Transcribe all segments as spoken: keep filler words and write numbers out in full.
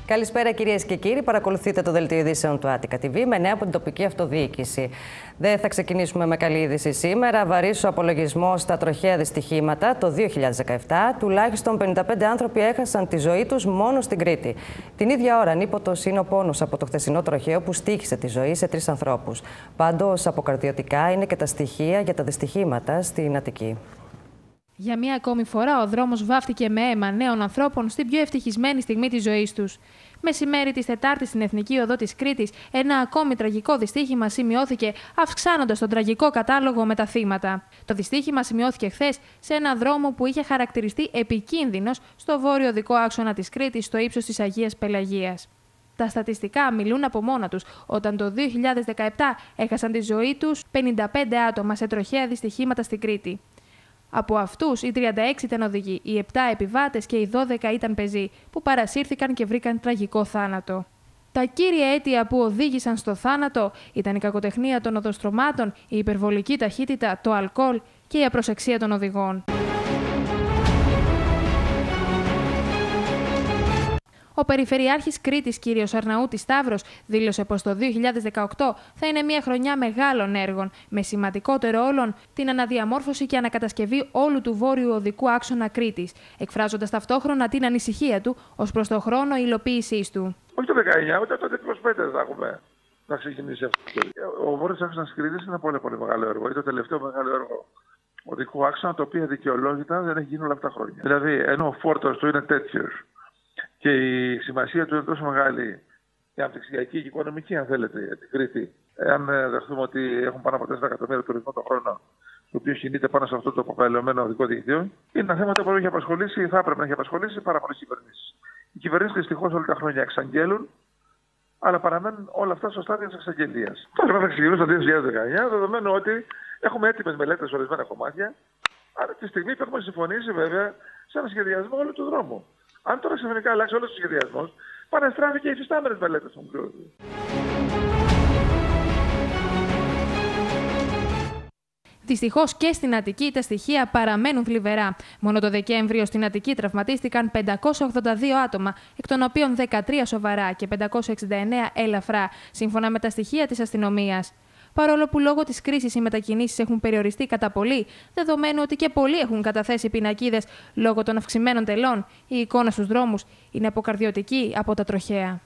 Καλησπέρα κυρίες και κύριοι. Παρακολουθείτε το δελτίο ειδήσεων του Attica τι βι με νέα από την τοπική αυτοδιοίκηση. Δεν θα ξεκινήσουμε με καλή είδηση σήμερα. Βαρύς ο απολογισμός στα τροχαία δυστυχήματα. Το δύο χιλιάδες δεκαεπτά τουλάχιστον πενήντα πέντε άνθρωποι έχασαν τη ζωή τους μόνο στην Κρήτη. Την ίδια ώρα ανίποτος είναι ο πόνος από το χθεσινό τροχαίο που στοίχησε τη ζωή σε τρεις ανθρώπους. Πάντως αποκαρδιωτικά είναι και τα στοιχεία για τα δυστυχήματα στην Αττική. Για μία ακόμη φορά, ο δρόμος βάφτηκε με αίμα νέων ανθρώπων στην πιο ευτυχισμένη στιγμή της ζωής τους. Μεσημέρι της Τετάρτης στην Εθνική Οδό της Κρήτης, ένα ακόμη τραγικό δυστύχημα σημειώθηκε, αυξάνοντας τον τραγικό κατάλογο με τα θύματα. Το δυστύχημα σημειώθηκε χθες σε ένα δρόμο που είχε χαρακτηριστεί επικίνδυνος στο βόρειο οδικό άξονα της Κρήτης, στο ύψος της Αγίας Πελαγίας. Τα στατιστικά μιλούν από μόνα τους, όταν το δύο χιλιάδες δεκαεπτά έχασαν τη ζωή τους πενήντα πέντε άτομα σε τροχαία δυστυχήματα στην Κρήτη. Από αυτούς, οι τριάντα έξι ήταν οδηγοί, οι επτά επιβάτες και οι δώδεκα ήταν πεζοί, που παρασύρθηκαν και βρήκαν τραγικό θάνατο. Τα κύρια αίτια που οδήγησαν στο θάνατο ήταν η κακοτεχνία των οδοστρωμάτων, η υπερβολική ταχύτητα, το αλκοόλ και η απροσεξία των οδηγών. Ο Περιφερειάρχης Κρήτης, κύριος Αρναούτης Σταύρος, δήλωσε πως το δύο χιλιάδες δεκαοκτώ θα είναι μια χρονιά μεγάλων έργων, με σημαντικότερο όλων την αναδιαμόρφωση και ανακατασκευή όλου του βόρειου οδικού άξονα Κρήτης, εκφράζοντας ταυτόχρονα την ανησυχία του ως προς το χρόνο υλοποίησής του. Όχι το δεκαεννιά, ούτε το είκοσι πέντε θα έχουμε να ξεκινήσει αυτό. Ο βόρειος άξονας Κρήτης είναι ένα πολύ, πολύ μεγάλο έργο. Είναι το τελευταίο μεγάλο έργο οδικού άξονα, το οποίο δικαιολόγητα δεν έχει γίνει όλα αυτά τα χρόνια. Δηλαδή, ενώ ο φόρτος του είναι τέτοιος και η σημασία του είναι τόσο μεγάλη, η αναπτυξιακή και οικονομική, αν θέλετε, για την Κρήτη, εάν δεχτούμε ότι έχουν πάνω από τέσσερα εκατομμύρια τουρισμό το χρόνο, το οποίο κινείται πάνω σε αυτό το αποκαλυμμένο οδικό δίκτυο, είναι ένα θέμα το οποίο έχει απασχολήσει ή θα έπρεπε να έχει απασχολήσει πάρα πολλές κυβερνήσεις. Οι κυβερνήσεις δυστυχώς όλα τα χρόνια εξαγγέλουν, αλλά παραμένουν όλα αυτά στο στάδιο της εξαγγελίας. Τώρα θα ξεκινήσουμε το δύο χιλιάδες δεκαεννιά, δεδομένου ότι έχουμε έτοιμες μελέτες σε ορισμένα κομμάτια, αλλά τη στιγμή που έχουμε συμφωνήσει βέβαια σε ένα σχεδιασμό όλου του δρόμου. Αν τώρα ξαφνικά αλλάξει όλος ο σχεδιασμός, παραστράφει και οι υφιστάμενες μελέτες των κλώδων. Δυστυχώς και στην Αττική τα στοιχεία παραμένουν θλιβερά. Μόνο το Δεκέμβριο στην Αττική τραυματίστηκαν πεντακόσια ογδόντα δύο άτομα, εκ των οποίων δεκατρία σοβαρά και πεντακόσια εξήντα εννέα ελαφρά, σύμφωνα με τα στοιχεία της αστυνομίας. Παρόλο που λόγω της κρίσης οι μετακινήσεις έχουν περιοριστεί κατά πολύ, δεδομένου ότι και πολλοί έχουν καταθέσει πινακίδες λόγω των αυξημένων τελών, η εικόνα στους δρόμους είναι αποκαρδιωτική από τα τροχαία.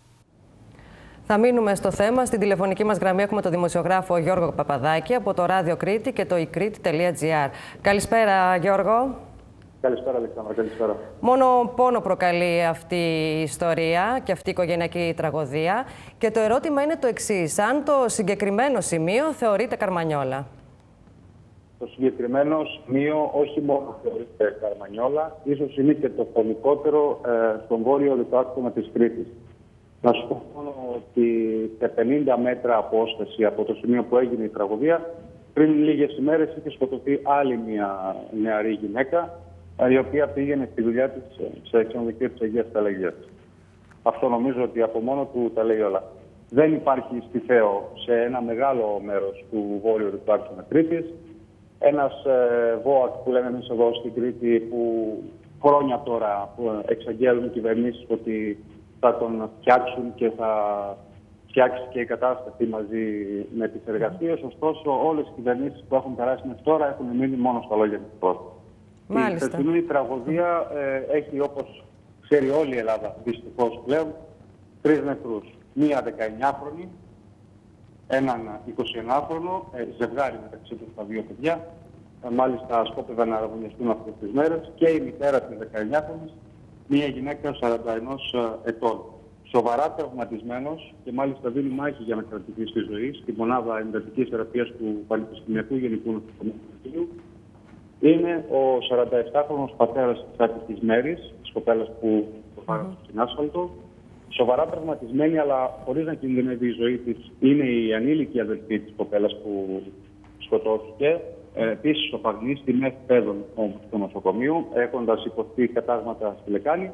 Θα μείνουμε στο θέμα. Στην τηλεφωνική μας γραμμή έχουμε τον δημοσιογράφο Γιώργο Παπαδάκη από το Ράδιο Κρήτη και το ικρήτη τελεία τζι άρ. Καλησπέρα, Γιώργο. Καλησπέρα, Αλεξάνδρα. Καλησπέρα. Μόνο πόνο προκαλεί αυτή η ιστορία και αυτή η οικογενειακή τραγωδία. Και το ερώτημα είναι το εξής: αν το συγκεκριμένο σημείο θεωρείται Καρμανιόλα? Το συγκεκριμένο σημείο όχι μόνο θεωρείται Καρμανιόλα, ίσως είναι και το φωνικότερο ε, στον βόρειο οδικό άξονα της Κρήτης. Να σου πω μόνο ότι σε πενήντα μέτρα απόσταση από το σημείο που έγινε η τραγωδία, πριν λίγες ημέρες είχε σκοτωθεί άλλη μια νεαρή γυναίκα, η οποία πήγαινε στη δουλειά της σε ξενοδοχείο της Αγίας Πελαγίας. Αυτό νομίζω ότι από μόνο του τα λέει όλα. Δεν υπάρχει στη Θέο, σε ένα μεγάλο μέρος του βόρειου οδικού άξονα Κρήτης, ένας ε, ΒΟΑΚ που λέμε εμείς εδώ στην Κρήτη, που χρόνια τώρα που εξαγγέλνουν οι κυβερνήσεις ότι θα τον φτιάξουν και θα φτιάξει και η κατάσταση μαζί με τις εργασίες. Ωστόσο, όλες οι κυβερνήσεις που έχουν περάσει μέχρι τώρα έχουν μείνει μόνο στα λόγια της πρώτης. Η θεσμική τραγωδία ε, έχει, όπως ξέρει όλη η Ελλάδα, δυστυχώς πλέον, τρεις νεκρούς. Μία δεκαεννιάχρονη, έναν εικοσιενάχρονο, ε, ζευγάρι μεταξύ τους τα δύο παιδιά. Ε, μάλιστα σκόπευαν να αραβωνιαστούν αυτές τις μέρες, και η μητέρα της δεκαεννιάχρονης, μία γυναίκα σαράντα ενός ετών. Σοβαρά τραυματισμένος και μάλιστα δίνει μάχη για να κρατηθεί στη ζωή στη μονάδα εντατικής θεραπείας του Πανεπιστημιακού Γενικού Νοσοκομείου είναι ο σαρανταεπτάχρονος πατέρας της άτυχης Μέρης, της κοπέλας που προφάρασε mm-hmm. στην άσφαλτο. Σοβαρά τραυματισμένη, αλλά χωρίς να κινδυνεύει η ζωή της, είναι η ανήλικη αδελφή της κοπέλας που σκοτώθηκε. Ε, Επίσης, ο Παγνής στη ΜΕΘ Παιδών του νοσοκομείου, έχοντας υποστεί κατάγματα στη λεκάνη.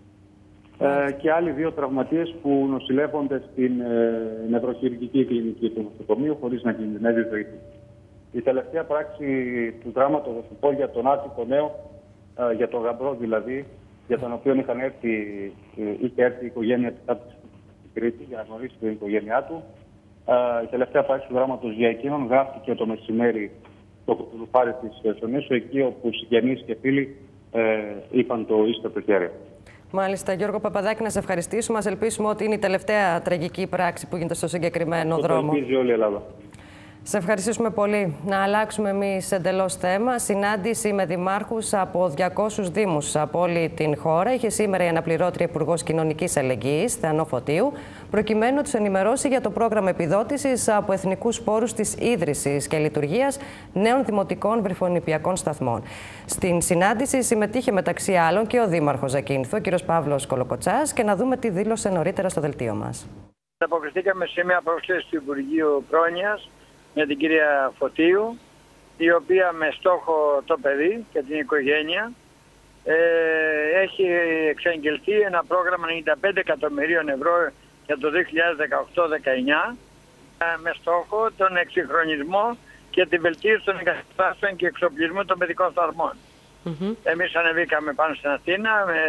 Ε, και άλλοι δύο τραυματίες που νοσηλεύονται στην ε, νευροχειρουργική κλινική του νοσοκομείου, χωρίς να κινδυνεύει η ζωή του. Η τελευταία πράξη του δράματος, θα σου πω, για τον άτυχο νέο, ε, για τον γαμπρό δηλαδή, για τον οποίο είχαν έρθει, είχε έρθει η οικογένεια της στην Κρήτη για να γνωρίσει την οικογένειά του. Η τελευταία πράξη του δράματος για εκείνον γράφτηκε το μεσημέρι στο κουλουφάρι της Σονήσου, εκεί όπου συγγενείς και φίλοι ε, είπαν το ίστο το χέρι. Μάλιστα, Γιώργο Παπαδάκη, να σε ευχαριστήσουμε. Ας ελπίσουμε ότι είναι η τελευταία τραγική πράξη που γίνεται στο συγκεκριμένο Αυτό δρόμο. Το ελπίζει όλη η Ελλάδα. Σε ευχαριστήσουμε πολύ. Να αλλάξουμε εμείς εντελώς θέμα. Συνάντηση με δημάρχους από διακόσιους δήμους από όλη την χώρα είχε σήμερα η αναπληρώτρια Υπουργός Κοινωνικής Αλληλεγγύης, Θεανό Φωτίου, προκειμένου να τους ενημερώσει για το πρόγραμμα επιδότησης από εθνικούς πόρους της ίδρυσης και λειτουργίας νέων δημοτικών βρυφονηπιακών σταθμών. Στην συνάντηση συμμετείχε μεταξύ άλλων και ο Δήμαρχος Ζακίνθου, ο κ. Παύλος Κολοκοτσάς, και να δούμε τι δήλωσε νωρίτερα στο δελτίο μας. Αποκριθήκαμε σε μια πρόσκληση του Υπουργείου Πρόνοιας με την κυρία Φωτίου, η οποία με στόχο το παιδί και την οικογένεια ε, έχει εξαγγελθεί ένα πρόγραμμα ενενήντα πέντε εκατομμυρίων ευρώ για το δύο χιλιάδες δεκαοκτώ δεκαεννιά ε, με στόχο τον εξυγχρονισμό και την βελτίωση των εγκαταστάσεων και εξοπλισμού των παιδικών σταθμών. Mm-hmm. Εμείς ανεβήκαμε πάνω στην Αθήνα με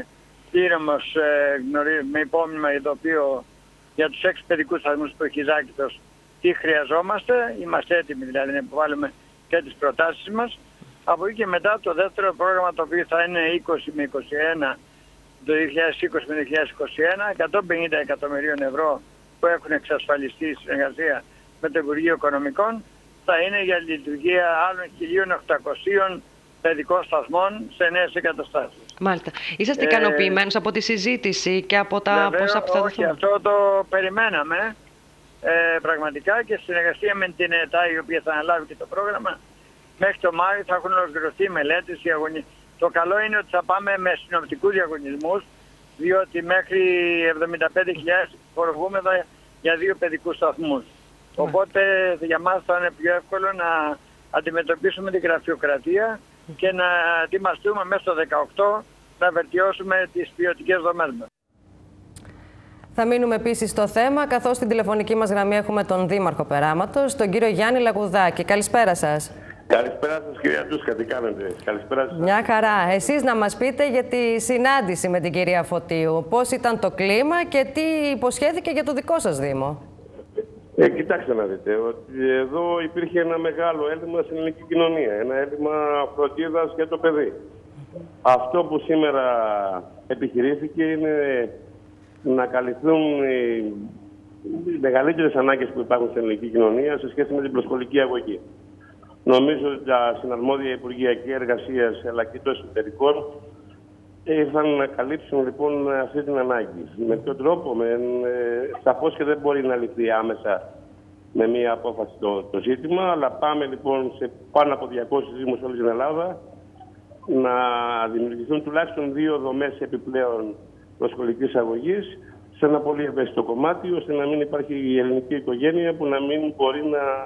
πείρομος, ε, με υπόμνημα ειδοποιείο για τους έξι παιδικούς σταθμούς του Χιζάκητος τι χρειαζόμαστε, είμαστε έτοιμοι δηλαδή να υποβάλουμε και τις προτάσεις μας. Από εκεί και μετά το δεύτερο πρόγραμμα, το οποίο θα είναι είκοσι με είκοσι ένα, το δύο χιλιάδες είκοσι με δύο χιλιάδες είκοσι ένα, εκατόν πενήντα εκατομμυρίων ευρώ που έχουν εξασφαλιστεί η συνεργασία με το Υπουργείο Οικονομικών, θα είναι για λειτουργία άλλων χίλια οκτακοσίων παιδικών σταθμών σε νέες εγκαταστάσεις. Μάλιστα. Είσαστε ικανοποιημένος ε, από τη συζήτηση και από τα βέβαια, ποσά που θα δοθούν? Όχι, αυτό το περιμέναμε. Ε, πραγματικά και στη συνεργασία με την ΕΤΑ, η οποία θα αναλάβει και το πρόγραμμα, μέχρι το Μάιο θα έχουν ολοκληρωθεί μελέτες. Αγωνι... Το καλό είναι ότι θα πάμε με συνοπτικούς διαγωνισμούς, διότι μέχρι εβδομήντα πέντε χιλιάδες φορολογούμεθα για δύο παιδικούς σταθμούς. Yeah. Οπότε για μας θα είναι πιο εύκολο να αντιμετωπίσουμε την γραφειοκρατία και να ετοιμαστούμε μέσα στο δύο χιλιάδες δεκαοκτώ να βελτιώσουμε τις ποιοτικές δομές μας. Θα μείνουμε επίσης στο θέμα, καθώς στην τηλεφωνική μας γραμμή έχουμε τον Δήμαρχο Περάματος, τον κύριο Γιάννη Λαγουδάκη. Καλησπέρα σας. Καλησπέρα σας, κυρία Ντούσκα, τι κάνετε? Καλησπέρα σας. Μια χαρά. Εσείς να μας πείτε για τη συνάντηση με την κυρία Φωτίου. Πώς ήταν το κλίμα και τι υποσχέθηκε για το δικό σας Δήμο? Ε, κοιτάξτε να δείτε, ότι εδώ υπήρχε ένα μεγάλο έλλειμμα στην ελληνική κοινωνία. Ένα έλλειμμα φροντίδας για το παιδί. Αυτό που σήμερα επιχειρήθηκε είναι να καλυφθούν οι μεγαλύτερες ανάγκες που υπάρχουν στην ελληνική κοινωνία σε σχέση με την προσχολική αγωγή. Νομίζω ότι τα συναρμόδια Υπουργεία και Εργασίας αλλά και των Εσωτερικών ήρθαν να καλύψουν λοιπόν αυτή την ανάγκη. Με ποιο τρόπο? Με, σαφώς και δεν μπορεί να λυθεί άμεσα με μία απόφαση το, το ζήτημα, αλλά πάμε λοιπόν σε πάνω από διακόσιους δήμους όλη την Ελλάδα να δημιουργηθούν τουλάχιστον δύο δομές επιπλέον προσχολικής αγωγής σε ένα πολύ ευαίσθητο κομμάτι, ώστε να μην υπάρχει η ελληνική οικογένεια που να μην μπορεί να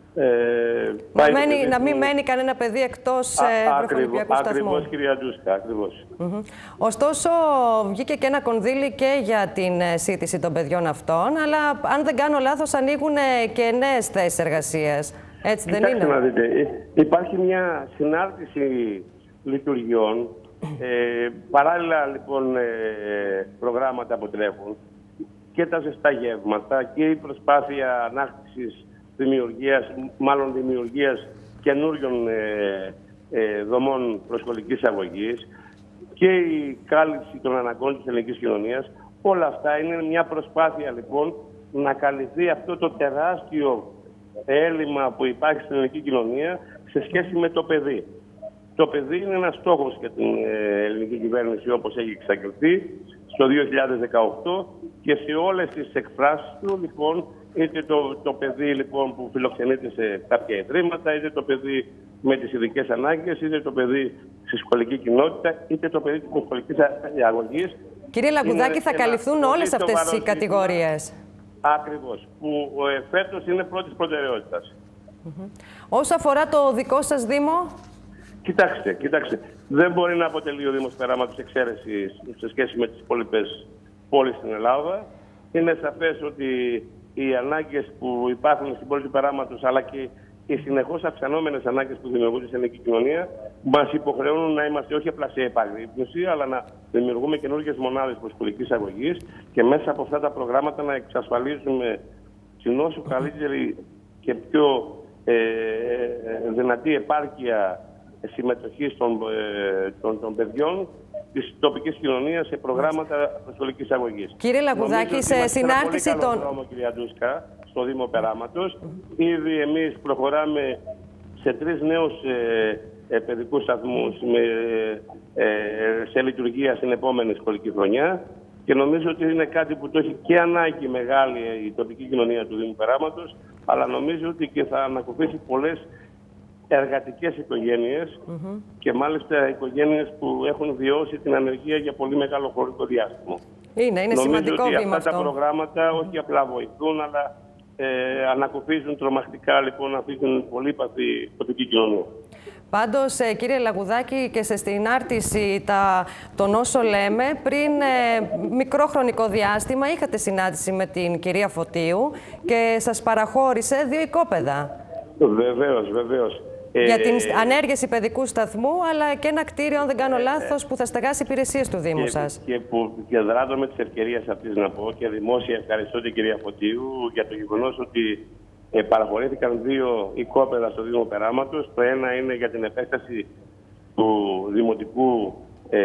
ε, πάει... Να, μένει, να μην μένει κανένα παιδί εκτός βρεφονηπιακού σταθμού. Ακριβώς, κυρία Ντούσκα, ακριβώς. Mm-hmm. Ωστόσο, βγήκε και ένα κονδύλι και για την σύντηση των παιδιών αυτών, αλλά αν δεν κάνω λάθος ανοίγουν και νέες θέσεις εργασίας. Έτσι δεν είναι? Να δείτε, υπάρχει μια συνάρτηση λειτουργιών. Ε, παράλληλα λοιπόν ε, προγράμματα που τρέχουν και τα ζεστά γεύματα και η προσπάθεια ανάκτησης δημιουργίας, μάλλον δημιουργίας καινούριων ε, ε, δομών προσχολικής αγωγής και η κάλυψη των αναγκών της ελληνικής κοινωνίας. Όλα αυτά είναι μια προσπάθεια λοιπόν να καλυφθεί αυτό το τεράστιο έλλειμμα που υπάρχει στην ελληνική κοινωνία σε σχέση με το παιδί. Το παιδί είναι ένας στόχος για την ελληνική κυβέρνηση, όπως έχει εξαγγελθεί στο δύο χιλιάδες δεκαοκτώ, και σε όλες τις εκφράσεις του, λοιπόν, είτε το, το παιδί λοιπόν, που φιλοξενείται σε κάποια ιδρύματα, είτε το παιδί με τις ειδικές ανάγκες, είτε το παιδί στη σχολική κοινότητα, είτε το παιδί της σχολικής αγωγής. Κύριε Λαγουδάκη, θα καλυφθούν όλες αυτές οι κατηγορίες? Ακριβώς, που ε, φέτος είναι πρώτης προτεραιότητας. Mm-hmm. Όσο αφορά το δικό σας Δήμο? Κοιτάξτε, κοιτάξτε, δεν μπορεί να αποτελεί ο Δήμος Περάματος εξαίρεση σε σχέση με τις υπόλοιπες πόλεις στην Ελλάδα. Είναι σαφές ότι οι ανάγκες που υπάρχουν στην πόλη του Περάματος, αλλά και οι συνεχώς αυξανόμενες ανάγκες που δημιουργούνται στην ελληνική κοινωνία μας υποχρεώνουν να είμαστε όχι απλά σε επαγρύπνηση, αλλά να δημιουργούμε καινούργιες μονάδες προσχολικής αγωγής και μέσα από αυτά τα προγράμματα να εξασφαλίζουμε την όσο καλύτερη και πιο ε, δυνατή επάρκεια συμμετοχής των, ε, των, των παιδιών της τοπικής κοινωνίας σε προγράμματα προσχολικής αγωγής. Κύριε Λαγουδάκη, σε συνάρτηση των... Νομίζω δρόμο, κυρία Ντούσκα, στο Δήμο Περάματος. Ήδη εμείς προχωράμε σε τρεις νέους ε, ε, παιδικούς σταθμούς με, ε, σε λειτουργία στην επόμενη σχολική χρονιά και νομίζω ότι είναι κάτι που το έχει και ανάγκη μεγάλη η τοπική κοινωνία του Δήμου Περάματος, αλλά νομίζω ότι και θα ανακουφίσει πολλές εργατικές οικογένειες mm-hmm. και μάλιστα οικογένειες που έχουν βιώσει την ανεργία για πολύ μεγάλο χρονικό διάστημα. Είναι, είναι νομίζω σημαντικό ότι βήμα αυτά αυτό. τα προγράμματα mm-hmm. όχι απλά βοηθούν, αλλά ε, ανακουφίζουν τρομακτικά λοιπόν αυτή την πολύπαθη τοπική κοινωνία. Πάντως, κύριε Λαγουδάκη, και σε συνάρτηση τα, των όσων λέμε, πριν ε, μικρό χρονικό διάστημα είχατε συνάντηση με την κυρία Φωτίου και σας παραχώρησε δύο οικόπεδα. Βεβαίως, βεβαίως. Για την ανέργεση παιδικού σταθμού, αλλά και ένα κτίριο, αν δεν κάνω λάθος, που θα στεγάσει υπηρεσίες του Δήμου και, σας. Και που και δράτω με τις ευκαιρίες αυτής να πω και δημόσια ευχαριστώ την κυρία Φωτίου για το γεγονός ότι ε, παραχωρήθηκαν δύο οικόπεδα στο Δήμο Περάματος. Το ένα είναι για την επέκταση του Δημοτικού ε,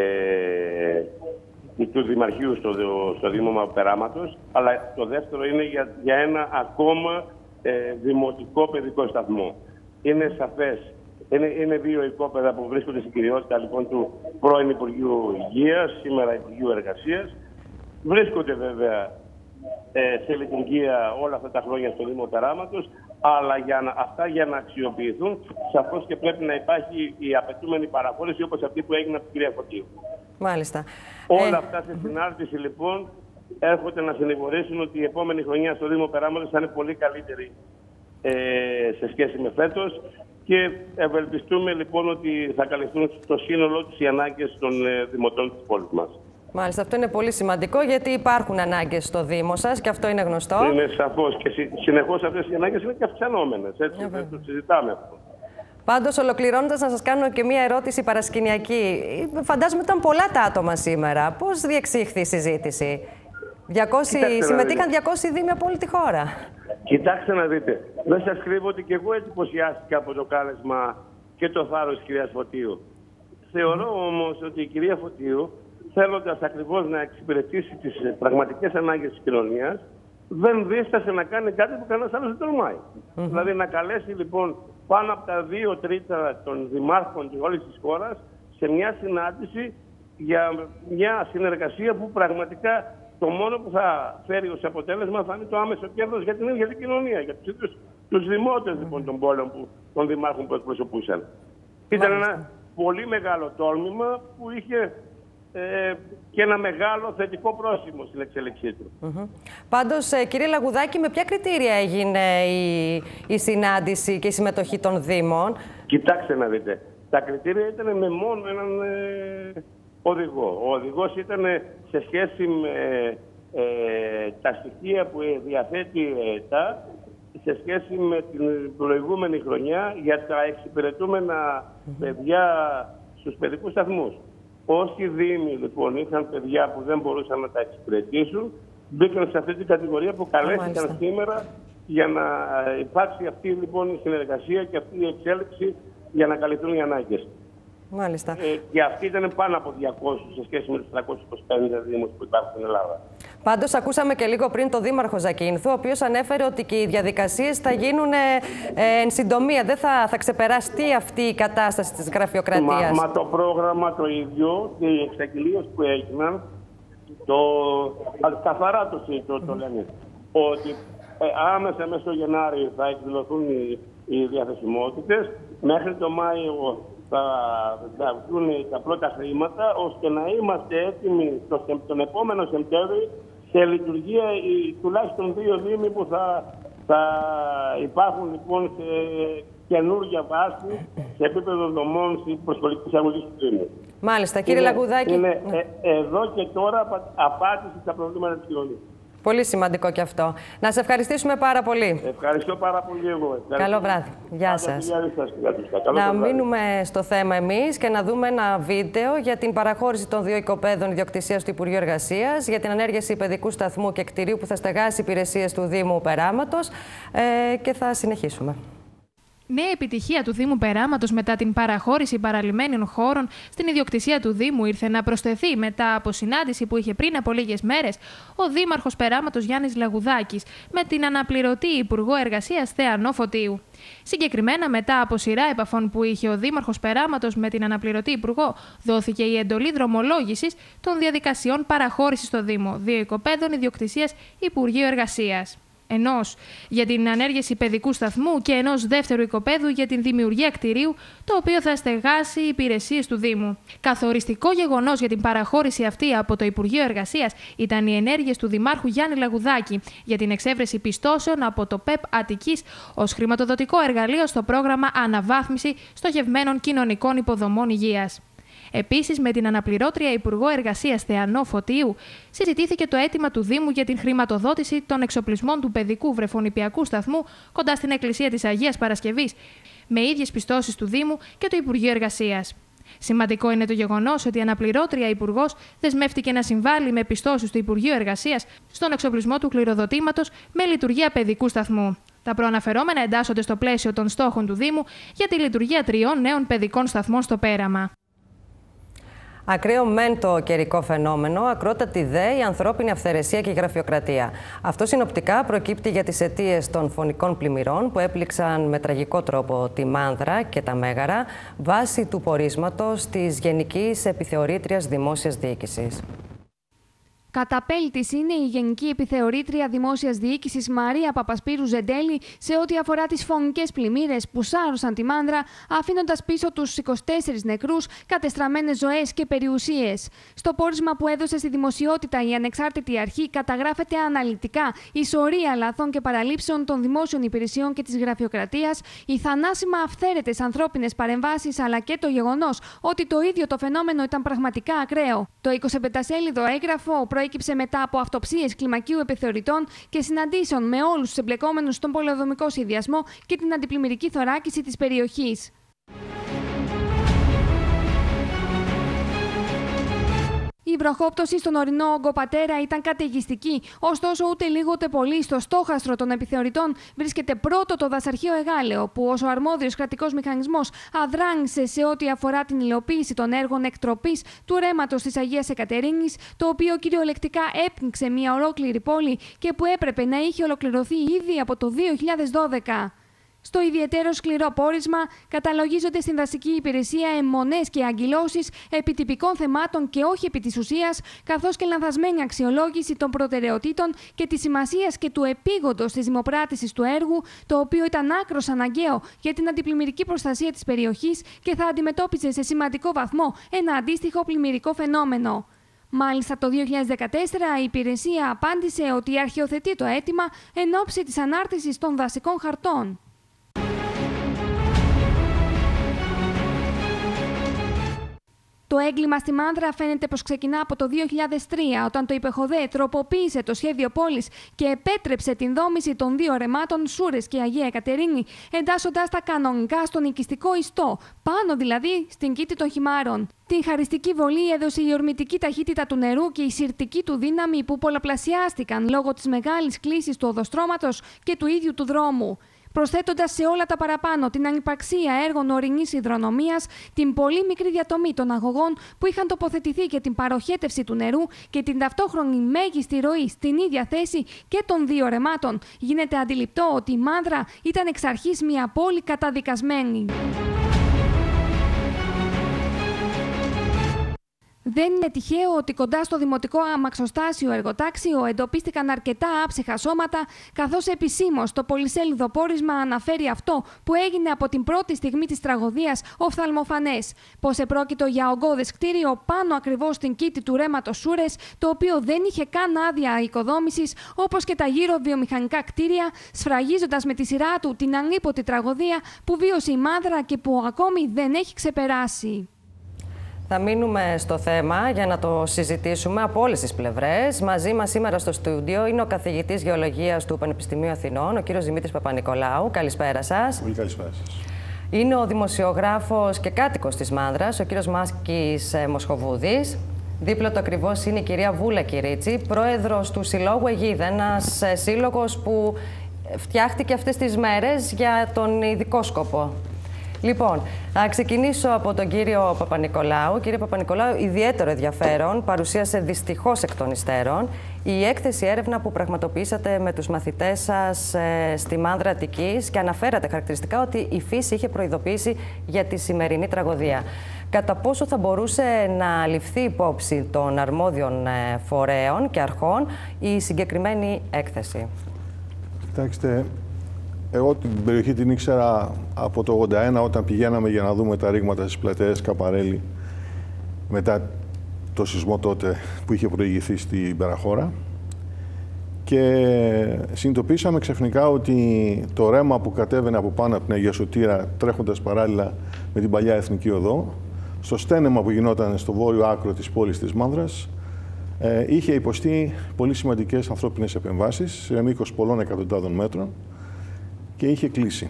του Δημαρχείου στο, στο Δήμο Περάματος, αλλά το δεύτερο είναι για, για ένα ακόμα ε, δημοτικό παιδικό σταθμό. Είναι σαφές, είναι, είναι δύο οικόπεδα που βρίσκονται στην κυριότητα λοιπόν του πρώην Υπουργείου Υγείας, σήμερα Υπουργείου Εργασίας. Βρίσκονται βέβαια ε, σε λειτουργία όλα αυτά τα χρόνια στο Δήμο Περάματος, αλλά για να, αυτά για να αξιοποιηθούν, σαφώς και πρέπει να υπάρχει η απαιτούμενη παραχώρηση όπως αυτή που έγινε από την κυρία Φωτίου. Μάλιστα. Όλα ε... αυτά σε συνάρτηση λοιπόν έρχονται να συνηγορήσουν ότι η επόμενη χρονιά στο Δήμο Περάματος θα είναι πολύ καλύτερη ε, σε σχέση με φέτος και ευελπιστούμε λοιπόν ότι θα καλυφθούν στο σύνολό τους οι ανάγκες των ε, δημοτών της πόλης μας. Μάλιστα, αυτό είναι πολύ σημαντικό γιατί υπάρχουν ανάγκες στο Δήμο σας και αυτό είναι γνωστό. Είναι σαφώς και συ, συνεχώς αυτές οι ανάγκες είναι και αυξανόμενες, έτσι, δεν το συζητάμε αυτό. Πάντως, ολοκληρώνοντας, να σας κάνω και μία ερώτηση παρασκηνιακή. Φαντάζομαι ήταν πολλά τα άτομα σήμερα. Πώς διεξήχθη η συζήτηση? διακόσιοι, συμμετείχαν διακόσιοι δήμοι από όλη τη χώρα. Κοιτάξτε να δείτε. Δεν σας κρύβω ότι και εγώ εντυπωσιάστηκα από το κάλεσμα και το θάρρος της κυρίας Φωτίου. Θεωρώ όμως ότι η κυρία Φωτίου, θέλοντας ακριβώς να εξυπηρετήσει τις πραγματικές ανάγκες της κοινωνίας, δεν δίστασε να κάνει κάτι που κανένας άλλος δεν τολμάει. Mm-hmm. Δηλαδή να καλέσει λοιπόν πάνω από τα δύο τρίτα των δημάρχων και όλης της χώρας σε μια συνάντηση για μια συνεργασία που πραγματικά το μόνο που θα φέρει ως αποτέλεσμα θα είναι το άμεσο κέρδος για την ίδια την κοινωνία, για τους ίδιους τους δημότες λοιπόν των πόλεων που, των δημάρχων που εκπροσωπούσαν. Ήταν ένα πολύ μεγάλο τόλμημα που είχε ε, και ένα μεγάλο θετικό πρόσημο στην εξέλιξή του. Mm-hmm. Πάντως, ε, κύριε Λαγουδάκη, με ποια κριτήρια έγινε η, η συνάντηση και η συμμετοχή των Δήμων? Κοιτάξτε να δείτε. Τα κριτήρια ήταν με μόνο έναν ε, οδηγό. Ο οδηγός ήταν σε σχέση με ε, τα στοιχεία που διαθέτει η ΕΤΑ σε σχέση με την προηγούμενη χρονιά για τα εξυπηρετούμενα mm-hmm. παιδιά στους παιδικούς σταθμούς. Όσοι δήμοι λοιπόν είχαν παιδιά που δεν μπορούσαν να τα εξυπηρετήσουν, μπήκαν σε αυτή την κατηγορία που καλέστηκαν oh, σήμερα για να υπάρξει αυτή λοιπόν η συνεργασία και αυτή η εξέλιξη για να καλυφθούν οι ανάγκες. Μάλιστα. Ε, και αυτή ήταν πάνω από διακόσιους σε σχέση με τους τριακόσιους είκοσι πέντε δήμους που υπάρχουν στην Ελλάδα. Πάντως, ακούσαμε και λίγο πριν τον Δήμαρχο Ζακίνθου, ο οποίος ανέφερε ότι και οι διαδικασίες θα γίνουν ε, εν συντομία. Δεν θα, θα ξεπεραστεί αυτή η κατάσταση της γραφειοκρατίας. Μα, μα το πρόγραμμα το ίδιο και οι εξαγγελίες που έγιναν, το, καθαρά το, το, το λένε, ότι ε, άμεσα μέσα στο Γενάρη θα εκδηλωθούν οι, οι διαθεσιμότητες, μέχρι το Μάιο θα, θα βγουν τα πρώτα χρήματα, ώστε να είμαστε έτοιμοι το, τον επόμενο Σεπτέμβρη σε λειτουργία οι, τουλάχιστον δύο δήμοι που θα, θα υπάρχουν λοιπόν σε καινούργια βάση σε επίπεδο δομών της προσχολικής αγωγής του Δήμου. Μάλιστα, κύριε είναι, Λαγουδάκη. Είναι ε, εδώ και τώρα απάντηση στα προβλήματα της κοινωνίας. Πολύ σημαντικό και αυτό. Να σε ευχαριστήσουμε πάρα πολύ. Ευχαριστώ πάρα πολύ εγώ. Καλό βράδυ. Γεια σας. Καλό να βράδυ. μείνουμε στο θέμα εμείς και να δούμε ένα βίντεο για την παραχώρηση των δύο οικοπαίδων ιδιοκτησίας του Υπουργείου Εργασίας, για την ανέργεια παιδικού σταθμού και κτηρίου που θα στεγάσει υπηρεσίες του Δήμου Περάματος ε, και θα συνεχίσουμε. Νέα επιτυχία του Δήμου Περάματος μετά την παραχώρηση παραλυμένων χώρων στην ιδιοκτησία του Δήμου ήρθε να προσθεθεί μετά από συνάντηση που είχε πριν από λίγες μέρες ο Δήμαρχος Περάματος Γιάννης Λαγουδάκης με την αναπληρωτή Υπουργό Εργασίας Θεανό Φωτίου. Συγκεκριμένα, μετά από σειρά επαφών που είχε ο Δήμαρχος Περάματος με την αναπληρωτή Υπουργό, δόθηκε η εντολή δρομολόγησης των διαδικασιών παραχώρησης στο Δήμο δύο οικοπαίδων ιδιοκτησίας Υπουργείου Εργασίας. Ενός για την ανέργεια παιδικού σταθμού και ενός δεύτερου οικοπαίδου για την δημιουργία κτηρίου, το οποίο θα στεγάσει υπηρεσίες του Δήμου. Καθοριστικό γεγονός για την παραχώρηση αυτή από το Υπουργείο Εργασίας ήταν οι ενέργειες του Δημάρχου Γιάννη Λαγουδάκη για την εξέβρεση πιστώσεων από το ΠΕΠ Αττικής ως χρηματοδοτικό εργαλείο στο πρόγραμμα Αναβάθμιση Στοχευμένων Κοινωνικών Υποδομών Υγείας. Επίσης, με την αναπληρώτρια Υπουργό Εργασίας Θεανό Φωτίου, συζητήθηκε το αίτημα του Δήμου για την χρηματοδότηση των εξοπλισμών του παιδικού βρεφονηπιακού σταθμού κοντά στην Εκκλησία της Αγίας Παρασκευής, με ίδιες πιστώσεις του Δήμου και του Υπουργείου Εργασίας. Σημαντικό είναι το γεγονός ότι η αναπληρώτρια Υπουργός δεσμεύτηκε να συμβάλλει με πιστώσεις του Υπουργείου Εργασίας στον εξοπλισμό του κληροδοτήματος με λειτουργία παιδικού σταθμού. Τα προαναφερόμενα εντάσσονται στο πλαίσιο των στόχων του Δήμου για τη λειτουργία τριών νέων παιδικών σταθμών στο Πέραμα. Ακραίο μεν το καιρικό φαινόμενο, ακρότατη δε η ανθρώπινη αυθαιρεσία και η γραφειοκρατία. Αυτό συνοπτικά προκύπτει για τις αιτίες των φωνικών πλημμυρών που έπληξαν με τραγικό τρόπο τη Μάνδρα και τα Μέγαρα βάσει του πορίσματος της Γενικής Επιθεωρήτριας Δημόσιας Διοίκησης. Καταπέλτης είναι η Γενική Επιθεωρήτρια Δημόσιας Διοίκησης Μαρία Παπασπύρου Ζεντέλη σε ό,τι αφορά τις φωνικές πλημμύρες που σάρωσαν τη Μάνδρα, αφήνοντας πίσω τους είκοσι τέσσερις νεκρούς, κατεστραμμένες ζωές και περιουσίες. Στο πόρισμα που έδωσε στη δημοσιότητα η ανεξάρτητη αρχή, καταγράφεται αναλυτικά η σωρία λαθών και παραλήψεων των δημόσιων υπηρεσιών και της γραφειοκρατίας, οι θανάσιμα αυθαίρετες ανθρώπινες παρεμβάσεις, αλλά και το γεγονός ότι το ίδιο το φαινόμενο ήταν πραγματικά ακραίο. Το εικοσιπεντασέλιδο έγγραφο προέκυψε μετά από αυτοψίες κλιμακίου επιθεωρητών και συναντήσεων με όλους τους εμπλεκόμενους στον πολεοδομικό σχεδιασμό και την αντιπλημμυρική θωράκιση της περιοχής. Η βροχόπτωση στον ορεινό όγκο Πατέρα ήταν καταιγιστική, ωστόσο ούτε λίγο ούτε πολύ στο στόχαστρο των επιθεωρητών βρίσκεται πρώτο το δασαρχείο Εγάλεο, που ως ο αρμόδιος κρατικός μηχανισμός αδράνησε σε ό,τι αφορά την υλοποίηση των έργων εκτροπής του ρέματος της Αγίας Εκατερίνης, το οποίο κυριολεκτικά έπνιξε μια ολόκληρη πόλη και που έπρεπε να είχε ολοκληρωθεί ήδη από το δύο χιλιάδες δώδεκα. Στο ιδιαίτερο σκληρό πόρισμα καταλογίζονται στην δασική υπηρεσία αιμονές και αγκυλώσεις επί τυπικών θεμάτων και όχι επί της ουσίας, καθώς και λανθασμένη αξιολόγηση των προτεραιοτήτων και της σημασίας και του επίγοντος της δημοπράτησης του έργου, το οποίο ήταν άκρως αναγκαίο για την αντιπλημμυρική προστασία της περιοχής και θα αντιμετώπιζε σε σημαντικό βαθμό ένα αντίστοιχο πλημμυρικό φαινόμενο. Μάλιστα, το δύο χιλιάδες δεκατέσσερα η υπηρεσία απάντησε ότι αρχιοθετεί το αίτημα εν ώψη της ανάρτησης των δασικών χαρτών. Το έγκλημα στη Μάνδρα φαίνεται πως ξεκινά από το δύο χιλιάδες τρία, όταν το ΥΠΕΧΟΔΕ τροποποίησε το σχέδιο πόλης και επέτρεψε την δόμηση των δύο ρεμάτων Σούρες και Αγία Εκατερίνη, εντάσσοντας τα κανονικά στον οικιστικό ιστό, πάνω δηλαδή στην κήτη των χυμάρων. Την χαριστική βολή έδωσε η ορμητική ταχύτητα του νερού και η συρτική του δύναμη που πολλαπλασιάστηκαν λόγω της μεγάλης κλίσης του οδοστρώματος και του ίδιου του δρόμου. Προσθέτοντας σε όλα τα παραπάνω την ανυπαρξία έργων ορεινής υδρονομίας, την πολύ μικρή διατομή των αγωγών που είχαν τοποθετηθεί για την παροχέτευση του νερού και την ταυτόχρονη μέγιστη ροή στην ίδια θέση και των δύο ρεμάτων, γίνεται αντιληπτό ότι η Μάνδρα ήταν εξ αρχής μια πόλη καταδικασμένη. Δεν είναι τυχαίο ότι κοντά στο δημοτικό αμαξοστάσιο εργοτάξιο εντοπίστηκαν αρκετά άψυχα σώματα, καθώς επισήμως το πολυσέλιδο πόρισμα αναφέρει αυτό που έγινε από την πρώτη στιγμή της τραγωδίας οφθαλμοφανές, πως επρόκειτο για ογκώδες κτίριο πάνω ακριβώς στην κήτη του ρέματος Σούρες, το οποίο δεν είχε καν άδεια οικοδόμησης, όπως και τα γύρω βιομηχανικά κτίρια, σφραγίζοντας με τη σειρά του την ανίποτη τραγωδία που βίωσε η Μάνδρα και που ακόμη δεν έχει ξεπεράσει. Θα μείνουμε στο θέμα για να το συζητήσουμε από όλες τις πλευρές. Μαζί μας σήμερα στο στούντιο είναι ο καθηγητής Γεωλογίας του Πανεπιστημίου Αθηνών, ο κύριος Δημήτρης Παπα-Νικολάου. Καλησπέρα σας. Πολύ καλησπέρα σας. Είναι ο δημοσιογράφος και κάτοικος της Μάνδρας, ο κύριος Μάκης Μοσχοβούδης. Δίπλα του ακριβώς είναι η κυρία Βούλα Κυρίτσι, πρόεδρος του Συλλόγου Αιγίδα, ένας σύλλογος που φτιάχτηκε αυτές τις μέρες για τον ειδικό σκοπό. Λοιπόν, θα ξεκινήσω από τον κύριο Παπα-Νικολάου. Κύριε Παπα-Νικολάου, ιδιαίτερο ενδιαφέρον παρουσίασε δυστυχώς εκ των υστέρων η έκθεση έρευνα που πραγματοποιήσατε με τους μαθητές σας ε, στη Μάνδρα Αττικής και αναφέρατε χαρακτηριστικά ότι η φύση είχε προειδοποιήσει για τη σημερινή τραγωδία. Κατά πόσο θα μπορούσε να ληφθεί υπόψη των αρμόδιων ε, φορέων και αρχών η συγκεκριμένη έκθεση? Κοιτάξτε, εγώ την περιοχή την ήξερα από το ογδόντα ένα όταν πηγαίναμε για να δούμε τα ρήγματα στις πλατείες Καπαρέλη μετά το σεισμό τότε που είχε προηγηθεί στην Περαχώρα, και συνειδητοποίησαμε ξαφνικά ότι το ρέμα που κατέβαινε από πάνω από την Αγία Σωτήρα τρέχοντας παράλληλα με την παλιά Εθνική Οδό στο στένεμα που γινόταν στο βόρειο άκρο της πόλης της Μάνδρας ε, είχε υποστεί πολύ σημαντικές ανθρώπινες επεμβάσεις σε μήκος πολλών εκατοντάδων μέτρων και είχε κλείσει.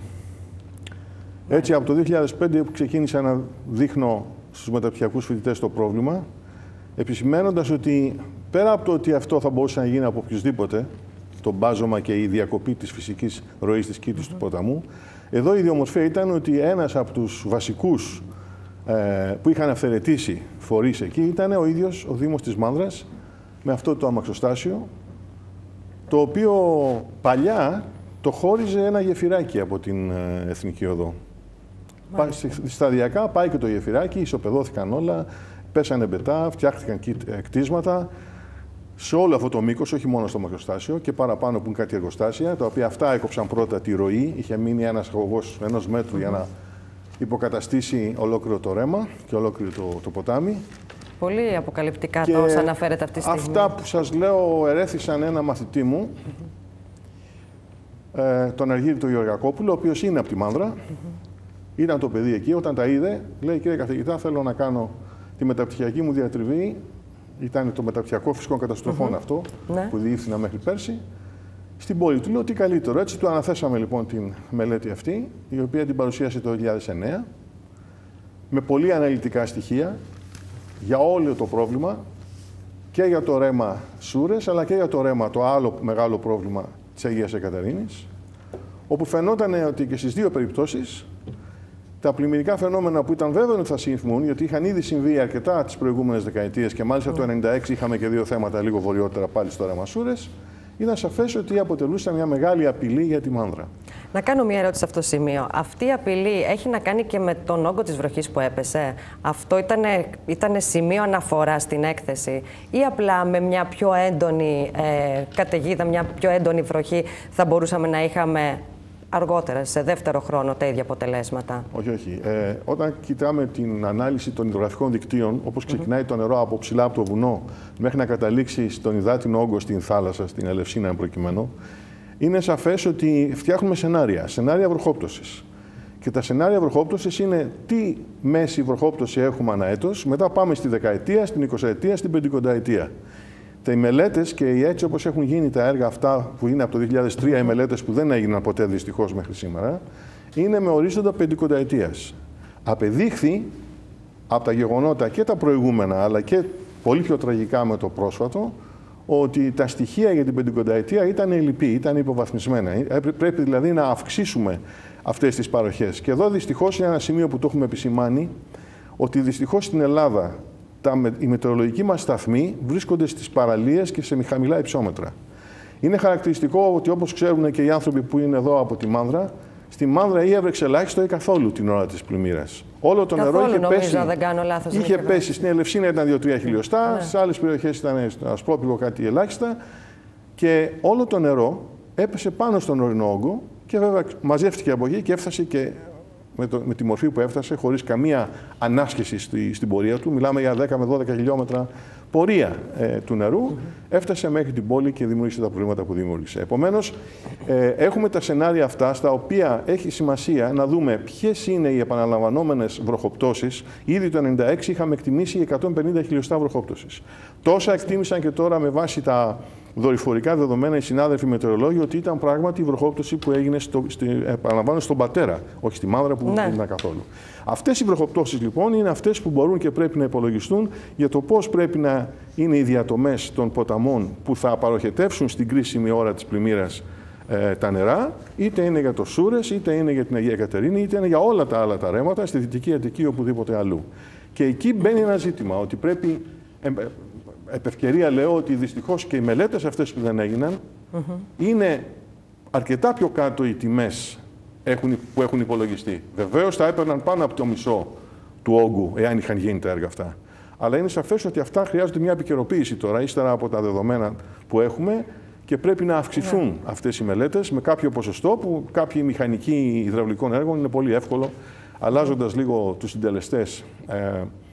Έτσι, από το δύο χιλιάδες πέντε που ξεκίνησα να δείχνω στους μεταπτυχιακούς φοιτητές το πρόβλημα, επισημαίνοντας ότι πέρα από το ότι αυτό θα μπορούσε να γίνει από οποιοδήποτε, το μπάζωμα και η διακοπή της φυσικής ροής της Κήτης mm-hmm. του ποταμού, εδώ η ιδιομορφία ήταν ότι ένας από τους βασικούς ε, που είχαν αυθαιρετήσει φορείς εκεί ήταν ο ίδιος ο Δήμος της Μάνδρας με αυτό το αμαξοστάσιο, το οποίο παλιά το χώριζε ένα γεφυράκι από την ε, Εθνική Οδό. Μάλιστα. Σταδιακά πάει και το γεφυράκι, ισοπεδώθηκαν όλα, πέσανε μπετά, φτιάχτηκαν κτίσματα σε όλο αυτό το μήκος, όχι μόνο στο μακροστάσιο, και παραπάνω που είναι κάτι εργοστάσια, τα οποία αυτά έκοψαν πρώτα τη ροή. Είχε μείνει ένας αγωγός ενός μέτρου mm-hmm. για να υποκαταστήσει ολόκληρο το ρέμα και ολόκληρο το, το ποτάμι. Πολύ αποκαλυπτικά τα όσα αναφέρετε αυτή τη στιγμή. Αυτά που σας λέω ερέθησαν ένα μαθητή μου, mm-hmm. ε, τον Αργύρη του Γεωργακόπουλο, ο οποίος είναι από τη Μάνδρα. Mm-hmm. Ήταν το παιδί εκεί, όταν τα είδε, λέει: κύριε καθηγητά, θέλω να κάνω τη μεταπτυχιακή μου διατριβή. Ήταν το μεταπτυχιακό φυσικών καταστροφών mm-hmm. αυτό, ναι. που διεύθυνα μέχρι πέρσι. Στην πόλη του λέω τι καλύτερο. Έτσι του αναθέσαμε λοιπόν την μελέτη αυτή, η οποία την παρουσίασε το δύο χιλιάδες εννέα, με πολύ αναλυτικά στοιχεία για όλο το πρόβλημα, και για το ρέμα Σούρες, αλλά και για το ρέμα, το άλλο μεγάλο πρόβλημα της Αγίας Εκατερίνης, όπου φαινόταν ότι και στις δύο περιπτώσεις τα πλημμυρικά φαινόμενα που ήταν βέβαιο ότι θα συμβούν, γιατί είχαν ήδη συμβεί αρκετά τις προηγούμενες δεκαετίες και μάλιστα mm. το ενενήντα έξι είχαμε και δύο θέματα λίγο βορειότερα πάλι στο ρέμα Σούρες, ήταν σαφές ότι αποτελούσαν μια μεγάλη απειλή για τη Μάνδρα. Να κάνω μια ερώτηση σε αυτό το σημείο. Αυτή η απειλή έχει να κάνει και με τον όγκο της βροχής που έπεσε? Αυτό ήτανε, ήτανε σημείο αναφορά στην έκθεση, ή απλά με μια πιο έντονη ε, καταιγίδα, μια πιο έντονη βροχή θα μπορούσαμε να είχαμε αργότερα, σε δεύτερο χρόνο, τα ίδια αποτελέσματα? Όχι, όχι. Ε, όταν κοιτάμε την ανάλυση των υδρογραφικών δικτύων, όπως ξεκινάει mm-hmm. το νερό από ψηλά από το βουνό μέχρι να καταλήξει στον υδάτινο όγκο στην θάλασσα, στην Ελευσίνα εν προκειμένου, είναι σαφές ότι φτιάχνουμε σενάρια, σενάρια βροχόπτωσης. Και τα σενάρια βροχόπτωσης είναι τι μέση βροχόπτωση έχουμε ανά έτος, μετά πάμε στη δεκαετία, στην εικοσαετία, στην πεντηκονταετία. Οι μελέτες και οι έτσι όπως έχουν γίνει τα έργα αυτά που είναι από το δύο χιλιάδες τρία, οι μελέτες που δεν έγιναν ποτέ δυστυχώς μέχρι σήμερα, είναι με ορίζοντα πεντηκονταετίας. Απεδείχθη από τα γεγονότα και τα προηγούμενα, αλλά και πολύ πιο τραγικά με το πρόσφατο, ότι τα στοιχεία για την πεντηκονταετία ήταν ελλειπή, ήταν υποβαθμισμένα. Πρέπει δηλαδή να αυξήσουμε αυτές τις παροχές. Και εδώ δυστυχώς είναι ένα σημείο που το έχουμε επισημάνει, ότι δυστυχώς στην Ελλάδα τα, οι μετεωρολογικοί μας σταθμοί βρίσκονται στις παραλίες και σε χαμηλά υψόμετρα. Είναι χαρακτηριστικό ότι, όπως ξέρουν και οι άνθρωποι που είναι εδώ από τη Μάνδρα, στη Μάνδρα ή έβρεξε ελάχιστο ή καθόλου την ώρα της πλημμύρας. Όλο το καθόλου, νερό είχε νομίζω, πέσει. Δεν κάνω λάθος, είχε πέσει. Στην Ελευσίνα ήταν δύο τρία χιλιοστά, ναι. Στις άλλες περιοχές ήταν στο Ασπρόπυλο κάτι ελάχιστα. Και όλο το νερό έπεσε πάνω στον ορεινό όγκο και βέβαια μαζεύτηκε από εκεί και έφτασε και με, το, με τη μορφή που έφτασε, χωρίς καμία ανάσκηση στη, στην πορεία του. Μιλάμε για δέκα με δώδεκα χιλιόμετρα πορεία ε, του νερού, mm-hmm. έφτασε μέχρι την πόλη και δημιούργησε τα προβλήματα που δημιούργησε. Επομένως, ε, έχουμε τα σενάρια αυτά, στα οποία έχει σημασία να δούμε ποιες είναι οι επαναλαμβανόμενες βροχοπτώσεις. Ήδη το χίλια εννιακόσια ενενήντα έξι είχαμε εκτιμήσει εκατόν πενήντα χιλιοστά βροχόπτωσης. Τόσα εκτίμησαν και τώρα με βάση τα δορυφορικά δεδομένα οι συνάδελφοι μετεωρολόγοι ότι ήταν πράγματι η βροχόπτωση που έγινε στο, στη, επαναλαμβάνω, στον Πατέρα, όχι στη Μάνδρα που ναι. δεν ήταν καθόλου. Αυτές οι βροχοπτώσεις λοιπόν είναι αυτές που μπορούν και πρέπει να υπολογιστούν για το πώς πρέπει να είναι οι διατομές των ποταμών που θα παροχετεύσουν στην κρίσιμη ώρα της πλημμύρας ε, τα νερά, είτε είναι για το Σούρες, είτε είναι για την Αγία Κατερίνη, είτε είναι για όλα τα άλλα τα ρέματα, στη Δυτική Αττική ή οπουδήποτε αλλού. Και εκεί μπαίνει ένα ζήτημα ότι πρέπει. Ε, Επ' ευκαιρία λέω ότι δυστυχώς και οι μελέτες αυτές που δεν έγιναν mm-hmm. είναι αρκετά πιο κάτω οι τιμές έχουν, που έχουν υπολογιστεί. Βεβαίως θα έπαιρναν πάνω από το μισό του όγκου εάν είχαν γίνει τα έργα αυτά. Αλλά είναι σαφές ότι αυτά χρειάζονται μια επικαιροποίηση τώρα, ύστερα από τα δεδομένα που έχουμε και πρέπει να αυξηθούν yeah. αυτές οι μελέτες με κάποιο ποσοστό που κάποιοι μηχανικοί υδραυλικών έργων είναι πολύ εύκολο, αλλάζοντας λίγο τους συντελεστές ε,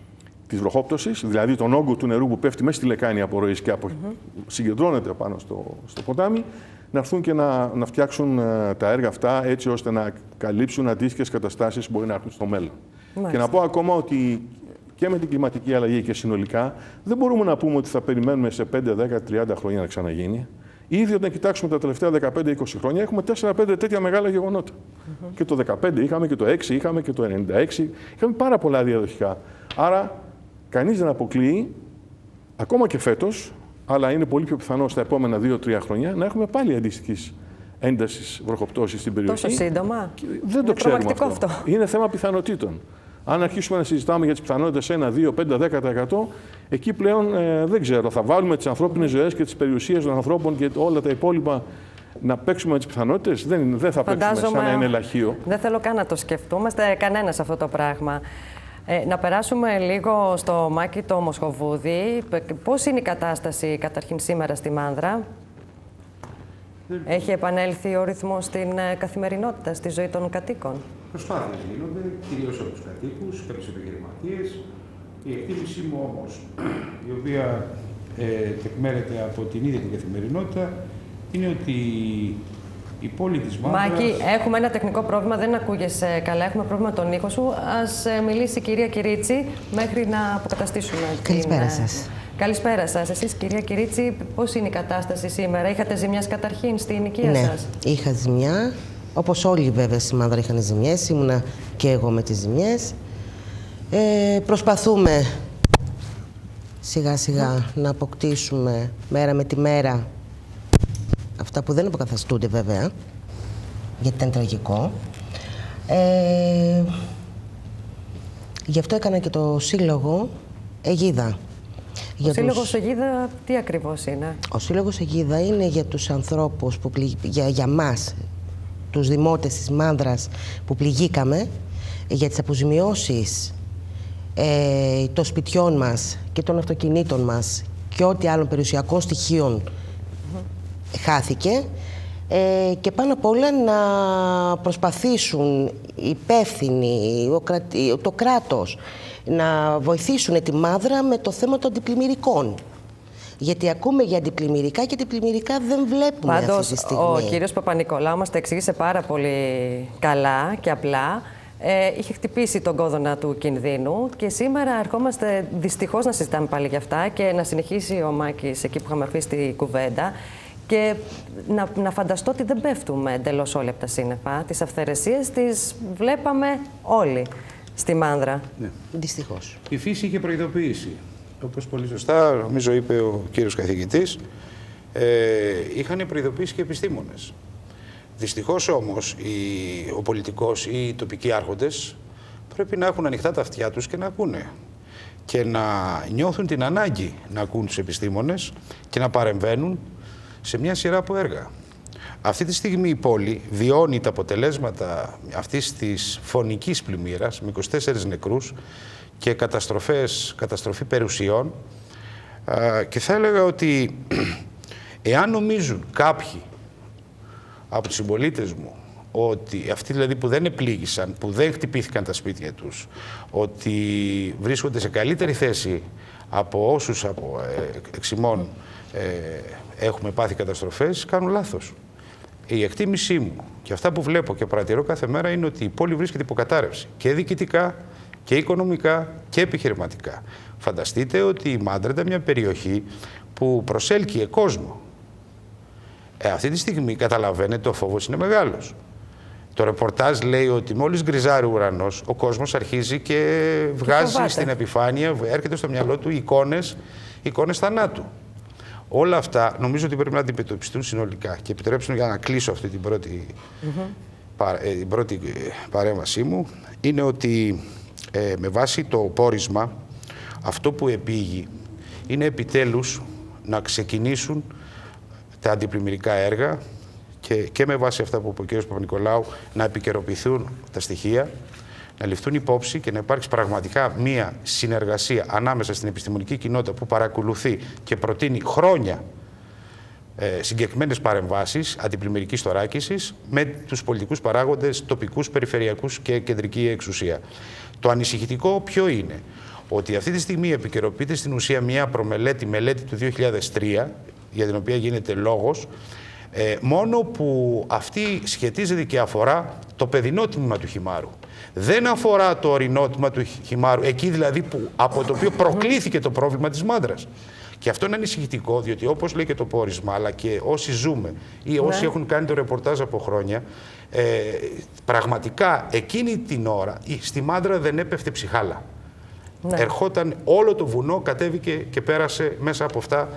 της βροχόπτωσης, δηλαδή τον όγκο του νερού που πέφτει μέσα στη λεκάνη απορροής και απο... mm-hmm. συγκεντρώνεται πάνω στο, στο ποτάμι, να έρθουν και να, να φτιάξουν uh, τα έργα αυτά έτσι ώστε να καλύψουν αντίστοιχες καταστάσεις που μπορεί να έρθουν στο μέλλον. Μάλιστα. Και να πω ακόμα ότι και με την κλιματική αλλαγή και συνολικά δεν μπορούμε να πούμε ότι θα περιμένουμε σε πέντε, δέκα, τριάντα χρόνια να ξαναγίνει. Ήδη όταν κοιτάξουμε τα τελευταία δεκαπέντε είκοσι χρόνια έχουμε τέσσερα πέντε τέτοια μεγάλα γεγονότα. Mm-hmm. Και το δεκαπέντε είχαμε και το έξι είχαμε και το ενενήντα έξι. Είχαμε πάρα πολλά διαδοχικά. Άρα κανείς δεν αποκλείει, ακόμα και φέτος, αλλά είναι πολύ πιο πιθανό στα επόμενα δύο τρία χρόνια, να έχουμε πάλι αντίστοιχης έντασης βροχοπτώσης στην περιοχή. Τόσο σύντομα. Δεν είναι το ξέρουμε αυτό. αυτό. Είναι θέμα πιθανότητων. Αν αρχίσουμε να συζητάμε για τις πιθανότητες ένα, δύο, πέντε, δέκα τοις εκατό, εκεί πλέον ε, δεν ξέρω. Θα βάλουμε τις ανθρώπινες ζωές και τις περιουσίες των ανθρώπων και όλα τα υπόλοιπα να παίξουμε τις πιθανότητες. Δεν, δεν θα παίξουμε σαν να είναι λαχείο. Δεν θέλω καν να το σκεφτούμαστε κανένας αυτό το πράγμα. Ε, να περάσουμε λίγο στο Μάκη το Μοσχοβούδι. Πώς είναι η κατάσταση καταρχήν σήμερα στη Μάνδρα? Έχει επανέλθει ο ρυθμός στην καθημερινότητα, στη ζωή των κατοίκων? Προσπάθειες γίνονται, κυρίως από τους κατοίκους και από τους επιχειρηματίες. Η εκτίμησή μου όμως, η οποία ε, τεκμέρεται από την ίδια την καθημερινότητα, είναι ότι η πόλη της Μάνδρας... Μάκη, έχουμε ένα τεχνικό πρόβλημα, δεν ακούγεσαι καλά, έχουμε πρόβλημα τον ήχο σου. Ας μιλήσει η κυρία Κυρίτσι μέχρι να αποκαταστήσουμε την... Καλησπέρα σας. Καλησπέρα σας. Εσείς, κυρία Κυρίτσι, πώς είναι η κατάσταση σήμερα? Είχατε ζημιές καταρχήν στην οικία ναι, σας? Ναι, είχα ζημιά. Όπως όλοι βέβαια στη Μάνδρα είχαν ζημιές, ήμουνα και εγώ με τις ζημιές. Ε, προσπαθούμε σιγά σιγά mm. να αποκτήσουμε μέρα με τη μέρα αυτά που δεν αποκαθαστούνται βέβαια, γιατί ήταν τραγικό. Ε, γι' αυτό έκανα και το σύλλογο Αιγίδα. Ο για σύλλογος τους... Αιγίδα τι ακριβώς είναι? Ο σύλλογος Αιγίδα είναι για τους ανθρώπους, που πλη... για, για μας, τους δημότες της Μάνδρας που πληγήκαμε, για τις αποζημιώσεις ε, των σπιτιών μας και των αυτοκινήτων μας και ό,τι άλλων περιουσιακών στοιχείων mm-hmm. χάθηκε, ε, και πάνω απ' όλα να προσπαθήσουν οι υπεύθυνοι, το κράτος, να βοηθήσουν τη Μάνδρα με το θέμα των αντιπλημμυρικών. Γιατί ακούμε για αντιπλημμυρικά και αντιπλημμυρικά δεν βλέπουμε. Πάντως, αυτή τη στιγμή. Ο κύριος Παπα-Νικολάου μας τα εξήγησε πάρα πολύ καλά και απλά. Ε, είχε χτυπήσει τον κόδωνα του κινδύνου και σήμερα ερχόμαστε δυστυχώς να συζητάμε πάλι για αυτά και να συνεχίσει ο Μάκης εκεί που είχαμε αφήσει τη κουβέντα. Και να, να φανταστώ ότι δεν πέφτουμε εντελώς όλοι από τα σύννεφα. Τις αυθαιρεσίες τις βλέπαμε όλοι στη Μάνδρα. Ναι. Δυστυχώς. Η φύση είχε προειδοποιήσει. Όπως πολύ σωστά, νομίζω είπε ο κύριος καθηγητής, ε, είχαν προειδοποιήσει και επιστήμονες. Δυστυχώς όμως οι, ο πολιτικός ή οι τοπικοί άρχοντες πρέπει να έχουν ανοιχτά τα αυτιά τους και να ακούνε. Και να νιώθουν την ανάγκη να ακούν τους επιστήμονες και να παρεμβαίνουν σε μια σειρά από έργα. Αυτή τη στιγμή η πόλη βιώνει τα αποτελέσματα αυτής της φωνικής πλημμύρας με είκοσι τέσσερις νεκρούς και καταστροφές, καταστροφή περιουσιών, και θα έλεγα ότι εάν νομίζουν κάποιοι από τους συμπολίτες μου ότι αυτοί δηλαδή που δεν επλήγησαν, που δεν χτυπήθηκαν τα σπίτια τους, ότι βρίσκονται σε καλύτερη θέση από όσους από ε, εξημών ε, έχουμε πάθει καταστροφές, κάνουν λάθος. Η εκτίμησή μου και αυτά που βλέπω και παρατηρώ κάθε μέρα είναι ότι η πόλη βρίσκεται υποκατάρρευση και διοικητικά και οικονομικά και επιχειρηματικά. Φανταστείτε ότι η Μάντρα ήταν μια περιοχή που προσέλκυε κόσμο. Ε, αυτή τη στιγμή καταλαβαίνετε ο φόβος είναι μεγάλος. Το ρεπορτάζ λέει ότι μόλις γκριζάρει ο ουρανός, ο κόσμος αρχίζει και βγάζει και στην επιφάνεια, έρχεται στο μυαλό του εικόνες, εικόνες θανάτου. Όλα αυτά νομίζω ότι πρέπει να αντιμετωπιστούν συνολικά. Και επιτρέψουν για να κλείσω αυτή την πρώτη, mm-hmm. παρα, ε, την πρώτη παρέμβασή μου, είναι ότι ε, με βάση το πόρισμα, αυτό που επήγει είναι επιτέλους να ξεκινήσουν τα αντιπλημμυρικά έργα και, και με βάση αυτά που είπε ο κ. Παπα-Νικολάου να επικαιροποιηθούν τα στοιχεία, να ληφθούν υπόψη και να υπάρξει πραγματικά μία συνεργασία ανάμεσα στην επιστημονική κοινότητα που παρακολουθεί και προτείνει χρόνια ε, συγκεκριμένες παρεμβάσεις αντιπλημμυρικής θωράκισης με τους πολιτικούς παράγοντες, τοπικούς, περιφερειακούς και κεντρική εξουσία. Το ανησυχητικό ποιο είναι? Ότι αυτή τη στιγμή επικαιροποιείται στην ουσία μια προμελέτη, μελέτη του δύο χιλιάδες τρία, για την οποία γίνεται λόγος, ε, μόνο που αυτή σχετίζεται και αφορά το παιδινό τμήμα του Χυμάρου. Δεν αφορά το ορεινό τμήμα του Χυμάρου, εκεί δηλαδή που, από το οποίο προκλήθηκε το πρόβλημα της Μάντρας. Και αυτό είναι ανησυχητικό, διότι όπως λέει και το πόρισμα, αλλά και όσοι ζούμε ή όσοι ναι. έχουν κάνει το ρεπορτάζ από χρόνια, ε, πραγματικά εκείνη την ώρα στη Μάντρα δεν έπεφτε ψυχάλα. Ναι. Ερχόταν όλο το βουνό, κατέβηκε και πέρασε μέσα από αυτά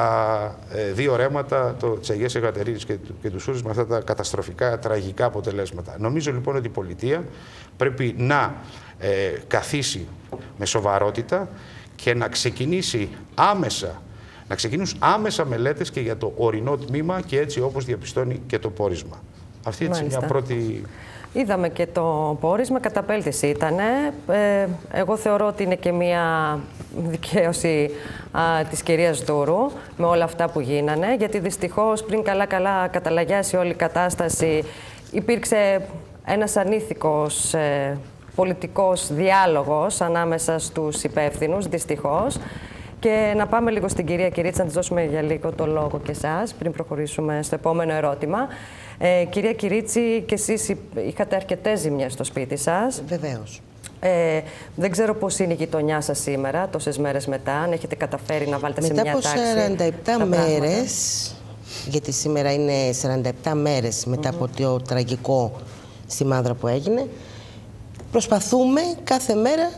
τα ε, δύο ρέματα, το, της Αγίας Εκατερίνης και, και του Σούρης, με αυτά τα καταστροφικά, τραγικά αποτελέσματα. Νομίζω λοιπόν ότι η πολιτεία πρέπει να ε, καθίσει με σοβαρότητα και να ξεκινήσει άμεσα, να ξεκινήσουν άμεσα μελέτες και για το ορεινό τμήμα και έτσι όπως διαπιστώνει και το πόρισμα. Αυτή είναι μια πρώτη... Είδαμε και το πόρισμα, καταπέλτηση ήτανε. Ε, εγώ θεωρώ ότι είναι και μια δικαίωση α, της κυρίας Δούρου με όλα αυτά που γίνανε, γιατί δυστυχώς πριν καλά-καλά καταλαγιάσει όλη η κατάσταση υπήρξε ένας ανήθικος ε, πολιτικός διάλογος ανάμεσα στους υπεύθυνους, δυστυχώς. Και να πάμε λίγο στην κυρία Κυρίτση, να της δώσουμε για λίγο το λόγο και εσάς, πριν προχωρήσουμε στο επόμενο ερώτημα. Ε, κυρία Κυρίτση, και εσείς είχατε αρκετές ζημιές στο σπίτι σας. Βεβαίως. Ε, δεν ξέρω πώς είναι η γειτονιά σας σήμερα, τόσες μέρες μετά, αν έχετε καταφέρει να βάλετε μετά σε μια τάξη. Μετά από σαράντα επτά μέρες, γιατί σήμερα είναι σαράντα επτά μέρες μετά mm-hmm. από το τραγικό στη Μάνδρα που έγινε, προσπαθούμε κάθε μέρα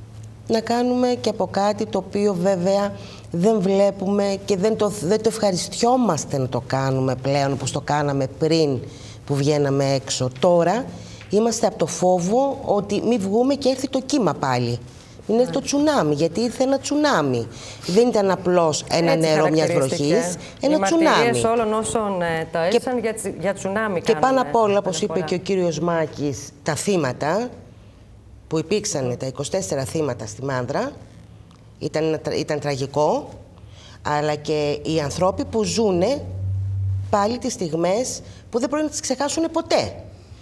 να κάνουμε και από κάτι το οποίο βέβαια δεν βλέπουμε και δεν το, δεν το ευχαριστιόμαστε να το κάνουμε πλέον όπως το κάναμε πριν που βγαίναμε έξω. Τώρα είμαστε από το φόβο ότι μην βγούμε και έρθει το κύμα πάλι. Είναι το τσουνάμι, γιατί ήρθε ένα τσουνάμι. Δεν ήταν απλώς ένα έτσι νερό μιας βροχής, ένα οι τσουνάμι. Οι μαρτυρίες όλων όσων ε, το έζησαν για, για τσουνάμι. Και πάνω απ' όλα, όπως είπε και ο κύριος Μάκης, τα θύματα που υπήρξαν, τα είκοσι τέσσερα θύματα στη Μάνδρα, ήταν, ήταν τραγικό, αλλά και οι ανθρώποι που ζουνε πάλι τις στιγμές που δεν πρέπει να τις ξεχάσουν ποτέ.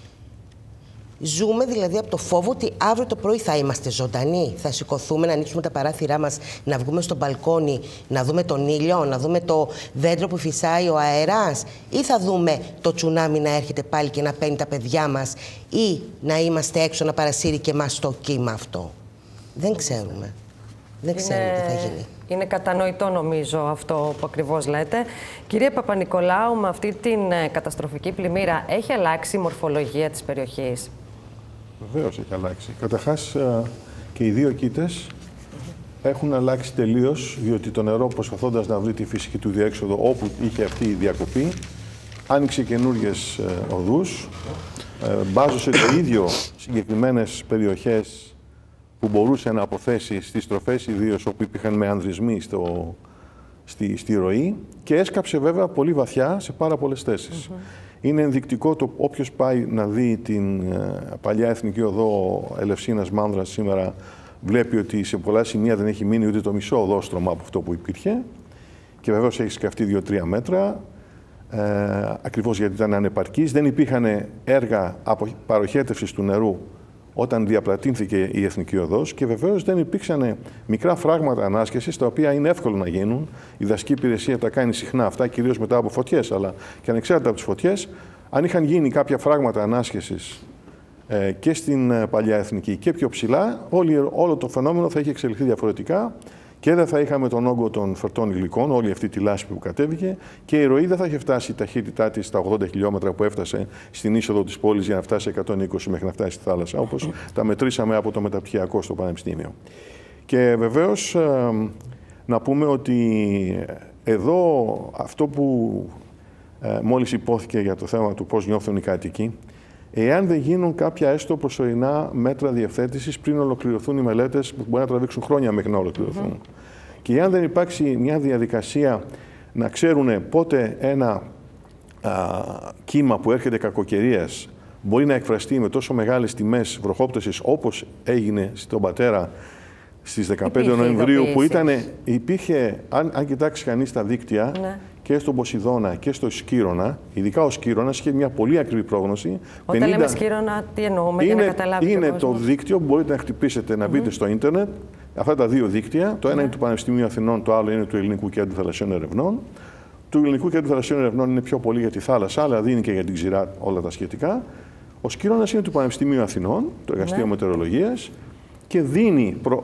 Ζούμε δηλαδή από το φόβο ότι αύριο το πρωί θα είμαστε ζωντανοί. Θα σηκωθούμε, να ανοίξουμε τα παράθυρά μας, να βγούμε στο μπαλκόνι, να δούμε τον ήλιο, να δούμε το δέντρο που φυσάει ο αέρας, ή θα δούμε το τσουνάμι να έρχεται πάλι και να παίρνει τα παιδιά μας, ή να είμαστε έξω να παρασύρει και εμάς το κύμα αυτό. Δεν ξέρουμε. Δεν ξέρουμε είναι... τι θα γίνει. Είναι κατανοητό νομίζω αυτό που ακριβώς λέτε. Κυρία Παπα-Νικολάου, με αυτή την καταστροφική πλημμύρα έχει αλλάξει η μορφολογία της περιοχής? Βεβαίως έχει αλλάξει. Καταρχάς και οι δύο κήτες έχουν αλλάξει τελείως, διότι το νερό, προσπαθώντας να βρει τη φυσική του διέξοδο όπου είχε αυτή η διακοπή, άνοιξε καινούριες οδούς, μπάζωσε το ίδιο συγκεκριμένες περιοχές που μπορούσε να αποθέσει στις στροφές, ιδίως όπου υπήρχαν μεανδρισμοί στο, στη, στη ροή, και έσκαψε βέβαια πολύ βαθιά σε πάρα πολλές θέσεις. Mm-hmm. Είναι ενδεικτικό το όποιος πάει να δει την ε, παλιά εθνική οδό Ελευσίνας Μάνδρας σήμερα, βλέπει ότι σε πολλά σημεία δεν έχει μείνει ούτε το μισό οδόστρωμα από αυτό που υπήρχε, και βεβαίως έχει σκαφτεί δύο τρία μέτρα. ε, ακριβώς γιατί ήταν ανεπαρκής. Δεν υπήρχαν έργα παροχέτευσης του νερού όταν διαπλατείνθηκε η Εθνική Οδός και βεβαίως δεν υπήρξαν μικρά φράγματα ανάσκησης, τα οποία είναι εύκολο να γίνουν. Η δασική υπηρεσία τα κάνει συχνά αυτά, κυρίως μετά από φωτιές, αλλά και ανεξάρτητα από τις φωτιές. Αν είχαν γίνει κάποια φράγματα ανάσκησης ε, και στην ε, παλιά Εθνική και πιο ψηλά, όλη, όλο το φαινόμενο θα είχε εξελιχθεί διαφορετικά και δεν θα είχαμε τον όγκο των φερτών υλικών, όλη αυτή τη λάσπη που κατέβηκε, και η ροή δεν θα είχε φτάσει η ταχύτητά της στα ογδόντα χιλιόμετρα που έφτασε στην είσοδο της πόλης για να φτάσει εκατόν είκοσι μέχρι να φτάσει στη θάλασσα, όπως τα μετρήσαμε από το μεταπτυχιακό στο Πανεπιστήμιο. Και βεβαίως ε, να πούμε ότι εδώ αυτό που ε, μόλις υπόθηκε για το θέμα του πώς νιώθουν οι κάτοικοι, εάν δεν γίνουν κάποια έστω προσωρινά μέτρα διευθέτησης πριν ολοκληρωθούν οι μελέτες, που μπορεί να τραβήξουν χρόνια μέχρι να ολοκληρωθούν, mm-hmm. και εάν δεν υπάρξει μια διαδικασία να ξέρουν πότε ένα α, κύμα που έρχεται κακοκαιρίας μπορεί να εκφραστεί με τόσο μεγάλες τιμές βροχόπτωσης όπως έγινε στον Πατέρα στις δεκαπέντε Νοεμβρίου, που ήταν, υπήρχε, αν, αν κοιτάξει κανείς τα δίκτυα, ναι. και στον Ποσειδώνα και στο Σκύρονα, ειδικά ο Σκύρονας είχε μια πολύ ακριβή πρόγνωση. Όταν πενήντα... λέμε Σκύρονα, τι εννοούμε, είναι, για να καταλάβει είναι το, το δίκτυο που μπορείτε να χτυπήσετε, να μπείτε mm-hmm. στο ίντερνετ. Αυτά τα δύο δίκτυα, το ένα mm-hmm. είναι του Πανεπιστημίου Αθηνών, το άλλο είναι του Ελληνικού Κέντρου Θαλασσίων Ερευνών. Του Ελληνικού Κέντρου Θαλασσίων Ερευνών είναι πιο πολύ για τη θάλασσα, αλλά δίνει και για την ξηρά όλα τα σχετικά. Ο Σκύρονας είναι του Πανεπιστημίου Αθηνών, το Εργαστήριο mm-hmm. Μετεωρολογίας, και δίνει προ...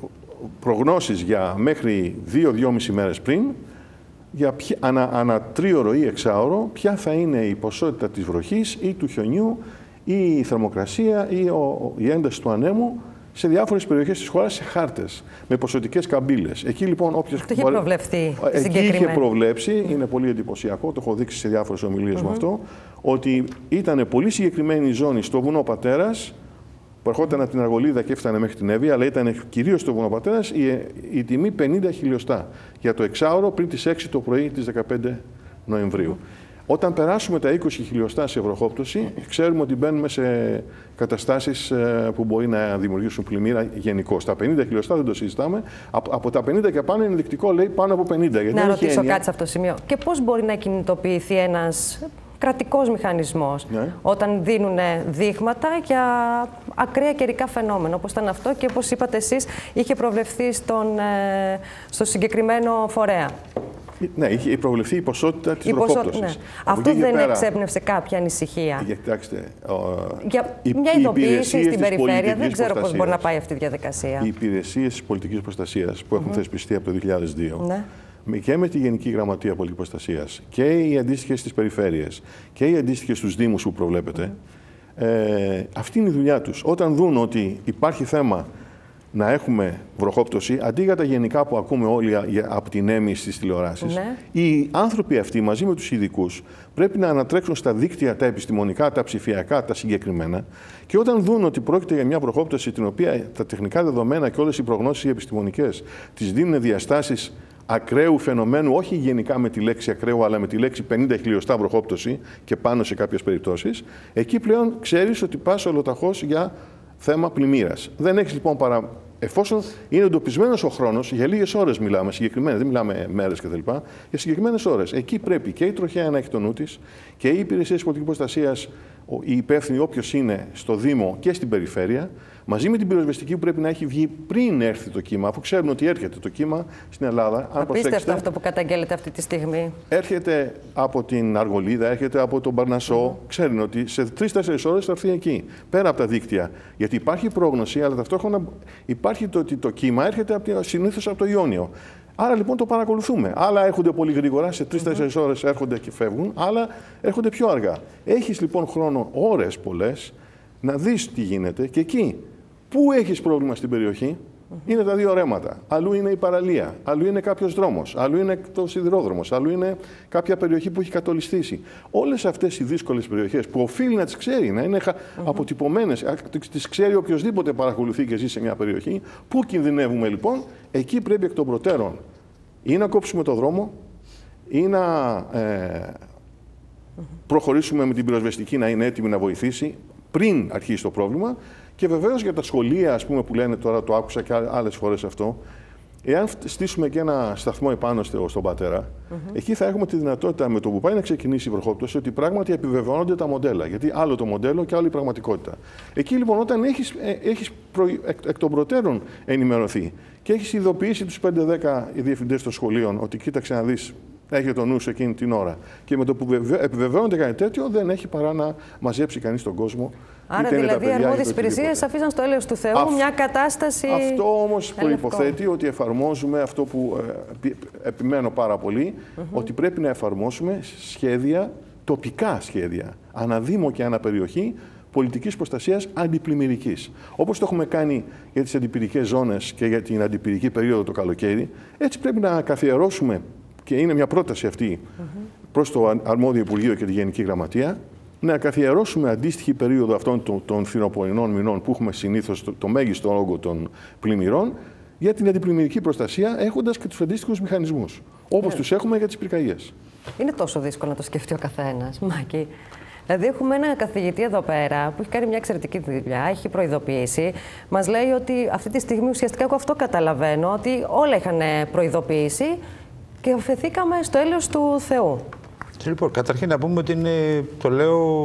προγνώσεις για μέχρι δύο με δυόμιση μέρες πριν, για ποια, ανα, ανα τρίωρο ή εξάωρο, ποια θα είναι η ποσότητα της βροχής ή του χιονιού ή η θερμοκρασία ή ο, η ένταση του ανέμου σε διάφορες περιοχές της χώρας, σε χάρτες, με ποσοτικές καμπύλες. Εκεί λοιπόν όποιος... Αυτό είχε μπορεί... προβλεφθεί Εκεί είχε προβλέψει, είναι πολύ εντυπωσιακό, το έχω δείξει σε διάφορες ομιλίες mm-hmm. με αυτό, ότι ήταν πολύ συγκεκριμένη ζώνη στο βουνό Πατέρας, που ερχόταν από την Αργολίδα και έφτανε μέχρι την Εύβοια, αλλά ήταν κυρίως στο βουνό Πατέρας, η, η τιμή πενήντα χιλιοστά για το εξάωρο πριν τις έξι το πρωί της δεκαπέντε Νοεμβρίου. Mm. Όταν περάσουμε τα είκοσι χιλιοστά σε βροχόπτωση, ξέρουμε ότι μπαίνουμε σε καταστάσεις που μπορεί να δημιουργήσουν πλημμύρα γενικώς. Τα πενήντα χιλιοστά δεν το συζητάμε. Από, από τα πενήντα και πάνω είναι ενδεικτικό, λέει πάνω από πενήντα. Γιατί να ρωτήσω έννοια... κάτι σε αυτό το σημείο. Και πώς μπορεί να κινητοποιηθεί ένας κρατικός μηχανισμός, ναι. όταν δίνουν δείγματα για ακραία καιρικά φαινόμενα, όπως ήταν αυτό και όπως είπατε εσείς, είχε προβλεφθεί στον, στο συγκεκριμένο φορέα. Ναι, είχε προβλεφθεί η ποσότητα της βροχόπτωσης. Ναι. Αυτό δεν πέρα... εξέπνευσε κάποια ανησυχία. Για, κοιτάξτε, ο... για μια ειδοποίηση στην περιφέρεια, δεν ξέρω πώς μπορεί να πάει αυτή η διαδικασία. Οι υπηρεσίες της πολιτικής προστασίας που έχουν mm-hmm. θεσπιστεί από το δύο χιλιάδες δύο, ναι. και με τη Γενική Γραμματεία Πολιτικής Προστασίας και οι αντίστοιχες στις περιφέρειες και οι αντίστοιχες στους Δήμους που προβλέπετε, mm. ε, αυτή είναι η δουλειά τους. Όταν δουν ότι υπάρχει θέμα να έχουμε βροχόπτωση, αντί για τα γενικά που ακούμε όλοι από την έμμη στις τηλεοράσεις, ναι. οι άνθρωποι αυτοί μαζί με τους ειδικούς πρέπει να ανατρέξουν στα δίκτυα τα επιστημονικά, τα ψηφιακά, τα συγκεκριμένα, και όταν δουν ότι πρόκειται για μια βροχόπτωση την οποία τα τεχνικά δεδομένα και όλες οι προγνώσεις οι επιστημονικές τις δίνουν διαστάσεις ακραίου φαινομένου, όχι γενικά με τη λέξη ακραίου, αλλά με τη λέξη πενήντα χιλιοστά βροχόπτωση και πάνω σε κάποιες περιπτώσεις, εκεί πλέον ξέρεις ότι πας ολοταχώς για θέμα πλημμύρας. Δεν έχεις λοιπόν παρά, εφόσον είναι εντοπισμένος ο χρόνος, για λίγες ώρες μιλάμε, συγκεκριμένες, δεν μιλάμε μέρες κτλ., για συγκεκριμένες ώρες. Εκεί πρέπει και η τροχέα να έχει το νου της και οι υπηρεσίες πολιτικής προστασίας, οι υπεύθυνοι, όποιος είναι στο Δήμο και στην περιφέρεια, μαζί με την πυροσβεστική που πρέπει να έχει βγει πριν έρθει το κύμα, αφού ξέρουν ότι έρχεται το κύμα στην Ελλάδα. Απίστευτο αυτό που καταγγέλλεται αυτή τη στιγμή. Έρχεται από την Αργολίδα, έρχεται από τον Παρνασσό. Mm. Ξέρουν ότι σε τρεις-τέσσερις ώρες θα έρθει εκεί, πέρα από τα δίκτυα. Γιατί υπάρχει πρόγνωση, αλλά ταυτόχρονα υπάρχει το ότι το κύμα έρχεται συνήθως από το Ιόνιο. Άρα λοιπόν το παρακολουθούμε. Άλλα έρχονται πολύ γρήγορα, σε τρεις-τέσσερις mm-hmm. ώρες έρχονται και φεύγουν, άλλα έρχονται πιο αργά. Έχεις λοιπόν χρόνο, ώρες πολλές, να δεις τι γίνεται και εκεί. Πού έχεις πρόβλημα στην περιοχή, mm-hmm. είναι τα δύο ρέματα. Αλλού είναι η παραλία, αλλού είναι κάποιος δρόμος, αλλού είναι το σιδηρόδρομος, αλλού είναι κάποια περιοχή που έχει κατολιστήσει. Όλες αυτές οι δύσκολες περιοχές που οφείλει να τις ξέρει, να είναι mm-hmm. αποτυπωμένες, τις ξέρει οποιοδήποτε παρακολουθεί και ζει σε μια περιοχή. Πού κινδυνεύουμε λοιπόν, εκεί πρέπει εκ των προτέρων ή να κόψουμε το δρόμο ή να ε, προχωρήσουμε με την πυροσβεστική να είναι έτοιμη να βοηθήσει πριν αρχίσει το πρόβλημα. Και βεβαίως για τα σχολεία, ας πούμε, που λένε τώρα, το άκουσα και άλλες φορές αυτό, Εάν στήσουμε και ένα σταθμό επάνω στον πατέρα, mm-hmm. εκεί θα έχουμε τη δυνατότητα με το που πάει να ξεκινήσει η βροχόπτωση ότι πράγματι επιβεβαιώνονται τα μοντέλα. Γιατί άλλο το μοντέλο και άλλο η πραγματικότητα. Εκεί λοιπόν, όταν έχεις, έχεις προ, εκ, εκ των προτέρων ενημερωθεί και έχεις ειδοποιήσει τους πέντε δέκα διευθυντές των σχολείων ότι κοίταξε να δεις, έχει το νου σε εκείνη την ώρα. Και με το που επιβεβαιώνεται κάτι τέτοιο, δεν έχει παρά να μαζέψει κανείς τον κόσμο. Άρα δηλαδή οι αρμόδιες υπηρεσίες αφήσαν στο έλεος του Θεού Αυ... μια κατάσταση. Αυτό όμως προϋποθέτει ότι εφαρμόζουμε αυτό που ε, επιμένω πάρα πολύ, mm-hmm. ότι πρέπει να εφαρμόσουμε σχέδια, τοπικά σχέδια, αναδήμο και αναπεριοχή, πολιτικής προστασίας αντιπλημμυρικής. Όπως το έχουμε κάνει για τις αντιπυρικές ζώνες και για την αντιπυρική περίοδο το καλοκαίρι, έτσι πρέπει να καθιερώσουμε, και είναι μια πρόταση αυτή mm-hmm. προς το αρμόδιο Υπουργείο και τη Γενική Γραμματεία, να καθιερώσουμε αντίστοιχη περίοδο αυτών των, των φθινοπορεινών μηνών που έχουμε συνήθως το, το μέγιστο όγκο των πλημμυρών για την αντιπλημμυρική προστασία, έχοντας και τους αντίστοιχους μηχανισμούς, όπως yeah. τους έχουμε για τις πυρκαγιές. Είναι τόσο δύσκολο να το σκεφτεί ο καθένας, Μάκη. Δηλαδή, έχουμε ένα καθηγητή εδώ πέρα που έχει κάνει μια εξαιρετική δουλειά, έχει προειδοποιήσει. Μας λέει ότι αυτή τη στιγμή ουσιαστικά εγώ αυτό καταλαβαίνω, ότι όλα είχαν προειδοποιήσει και αφαιθήκαμε στο έλεος του Θεού. Λοιπόν, καταρχήν να πούμε ότι είναι, το λέω,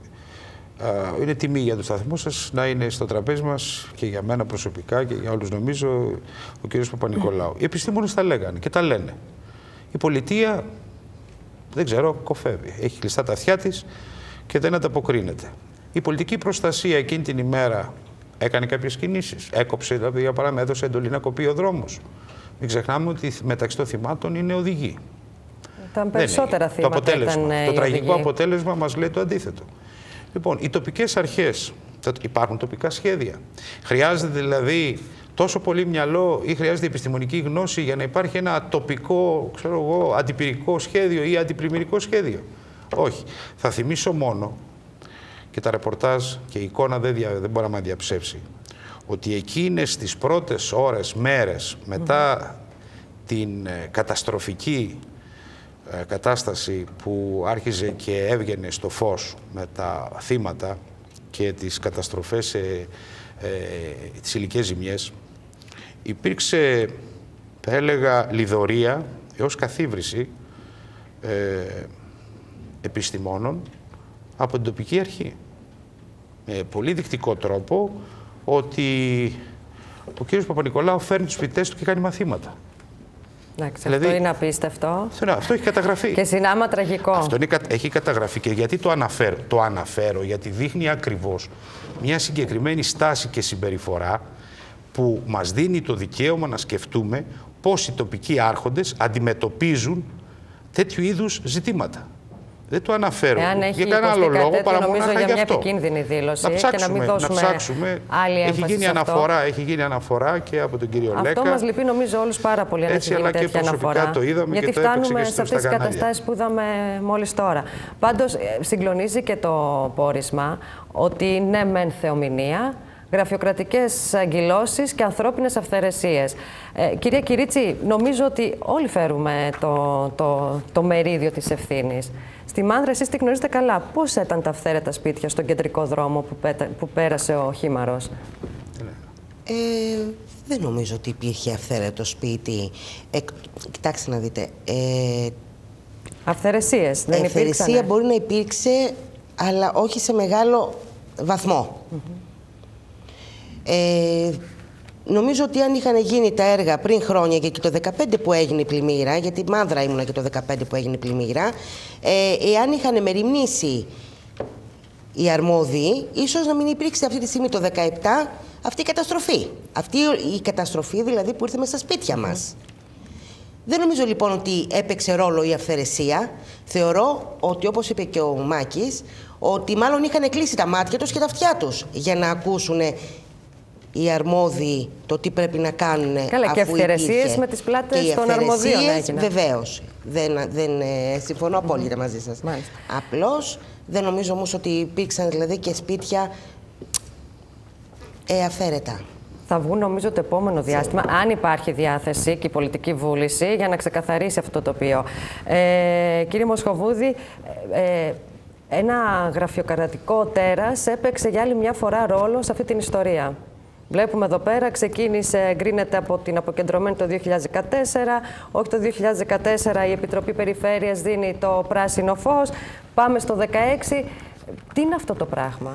α, είναι τιμή για το σταθμό σας να είναι στο τραπέζι μας και για μένα προσωπικά και για όλους νομίζω ο κ. Παπα-Νικολάου. Οι επιστήμονες τα λέγανε και τα λένε. Η πολιτεία, δεν ξέρω, κοφεύει. Έχει κλειστά τα αυτιά της και δεν ανταποκρίνεται. Η πολιτική προστασία εκείνη την ημέρα έκανε κάποιες κινήσεις. Έκοψε, δηλαδή, για παράδειγμα, έδωσε εντολή να κοπεί ο δρόμος. Μην ξεχνάμε ότι μεταξύ των θυμάτων είναι οδηγοί. Ήταν περισσότερα θύματα. Το, αποτέλεσμα, ήταν το τραγικό οδηγοί. αποτέλεσμα μας λέει το αντίθετο. Λοιπόν, οι τοπικές αρχές, υπάρχουν τοπικά σχέδια. Χρειάζεται δηλαδή τόσο πολύ μυαλό ή χρειάζεται επιστημονική γνώση για να υπάρχει ένα τοπικό, ξέρω εγώ, αντιπυρικό σχέδιο ή αντιπλημμυρικό σχέδιο. Όχι. Θα θυμίσω μόνο, και τα ρεπορτάζ και η εικόνα δεν, δια, δεν μπορεί να με διαψεύσει, ότι εκείνες τις πρώτες ώρες, μέρες μετά mm-hmm. την ε, καταστροφική ε, κατάσταση που άρχιζε και έβγαινε στο φως με τα θύματα και τις καταστροφές σε ε, τις υλικές ζημιές, υπήρξε, θα έλεγα, λιδωρία έως καθίβριση ε, επιστημόνων από την τοπική αρχή. Με πολύ δεικτικό τρόπο ότι ο κύριος Παπα-Νικολάου φέρνει τους φοιτητές του και κάνει μαθήματα. Εντάξει, δηλαδή, αυτό είναι απίστευτο. Αυτό, αυτό έχει καταγραφεί. Και συνάμα τραγικό. Αυτό είναι, έχει καταγραφεί. Και γιατί το αναφέρω. Το αναφέρω γιατί δείχνει ακριβώς μια συγκεκριμένη στάση και συμπεριφορά που μας δίνει το δικαίωμα να σκεφτούμε πώς οι τοπικοί άρχοντες αντιμετωπίζουν τέτοιου είδους ζητήματα. Δεν το αναφέρω για κανένα άλλο λόγο παρά μόνο για, για μια αυτό. επικίνδυνη δήλωση να ψάξουμε, και να μην δώσουμε να ψάξουμε. άλλη έμφαση έχει γίνει, σε αναφορά, αυτό. έχει γίνει αναφορά και από τον κύριο αυτό Λέκα. Αυτό μας λυπεί νομίζω όλους πάρα πολύ αν έχει γίνει τέτοια αναφορά. Το είδαμε γιατί και το φτάνουμε σε σε αυτές τις καταστάσεις που είδαμε μόλις τώρα. Πάντως συγκλονίζει και το πόρισμα ότι ναι μεν θεομηνία, γραφειοκρατικές αγκυλώσεις και ανθρώπινες αυθαιρεσίες. Ε, κυρία Κυρίτσι, νομίζω ότι όλοι φέρουμε το, το, το μερίδιο της ευθύνης. Στη Μάνδρα εσείς τη γνωρίζετε καλά. Πώς ήταν τα αυθαίρετα σπίτια στον κεντρικό δρόμο που, πέτα, που πέρασε ο Χήμαρος? Ε, δεν νομίζω ότι υπήρχε αυθαίρετο σπίτι. Ε, κοιτάξτε να δείτε. Ε, Αυθαιρεσίες δεν υπήρξαν? Αυθαιρεσία μπορεί να υπήρξε, αλλά όχι σε μεγάλο βαθμό. Mm-hmm. Ε, νομίζω ότι αν είχαν γίνει τα έργα πριν χρόνια και, και το δεκαπέντε που έγινε η πλημμύρα, γιατί Μάνδρα ήμουνα και το δεκαπέντε που έγινε η πλημμύρα, ε, εάν είχαν μεριμνήσει οι αρμόδιοι, ίσως να μην υπήρξε αυτή τη στιγμή το δεκαεπτά αυτή η καταστροφή. Αυτή η καταστροφή δηλαδή που ήρθε μέσα στα σπίτια μας. Δεν νομίζω λοιπόν ότι έπαιξε ρόλο η αυθαιρεσία. Θεωρώ ότι, όπως είπε και ο Μάκης, ότι μάλλον είχαν κλείσει τα μάτια τους και τα αυτιά τους για να ακούσουν οι αρμόδιοι το τι πρέπει να κάνουν. Καλά, αφού και αυθαιρεσίες με τις πλάτες των αρμοδίων έγιναν. Βεβαίως. Δεν, δεν, ε, συμφωνώ απόλυτα μαζί σας. Μάλιστα. Απλώς δεν νομίζω όμως ότι υπήρξαν δηλαδή και σπίτια ε, αυθαίρετα. Θα βγουν νομίζω το επόμενο διάστημα, αν υπάρχει διάθεση και η πολιτική βούληση, για να ξεκαθαρίσει αυτό το τοπίο. Ε, κύριε Μοσχοβούδη, ε, ένα γραφειοκρατικό τέρας έπαιξε για άλλη μια φορά ρόλο σε αυτή την ιστορία. Βλέπουμε εδώ πέρα, ξεκίνησε, εγκρίνεται από την αποκεντρωμένη το δύο χιλιάδες δεκατέσσερα, όχι το δύο χιλιάδες δεκατέσσερα η Επιτροπή Περιφέρειας δίνει το πράσινο φως, πάμε στο δεκαέξι. Τι είναι αυτό το πράγμα?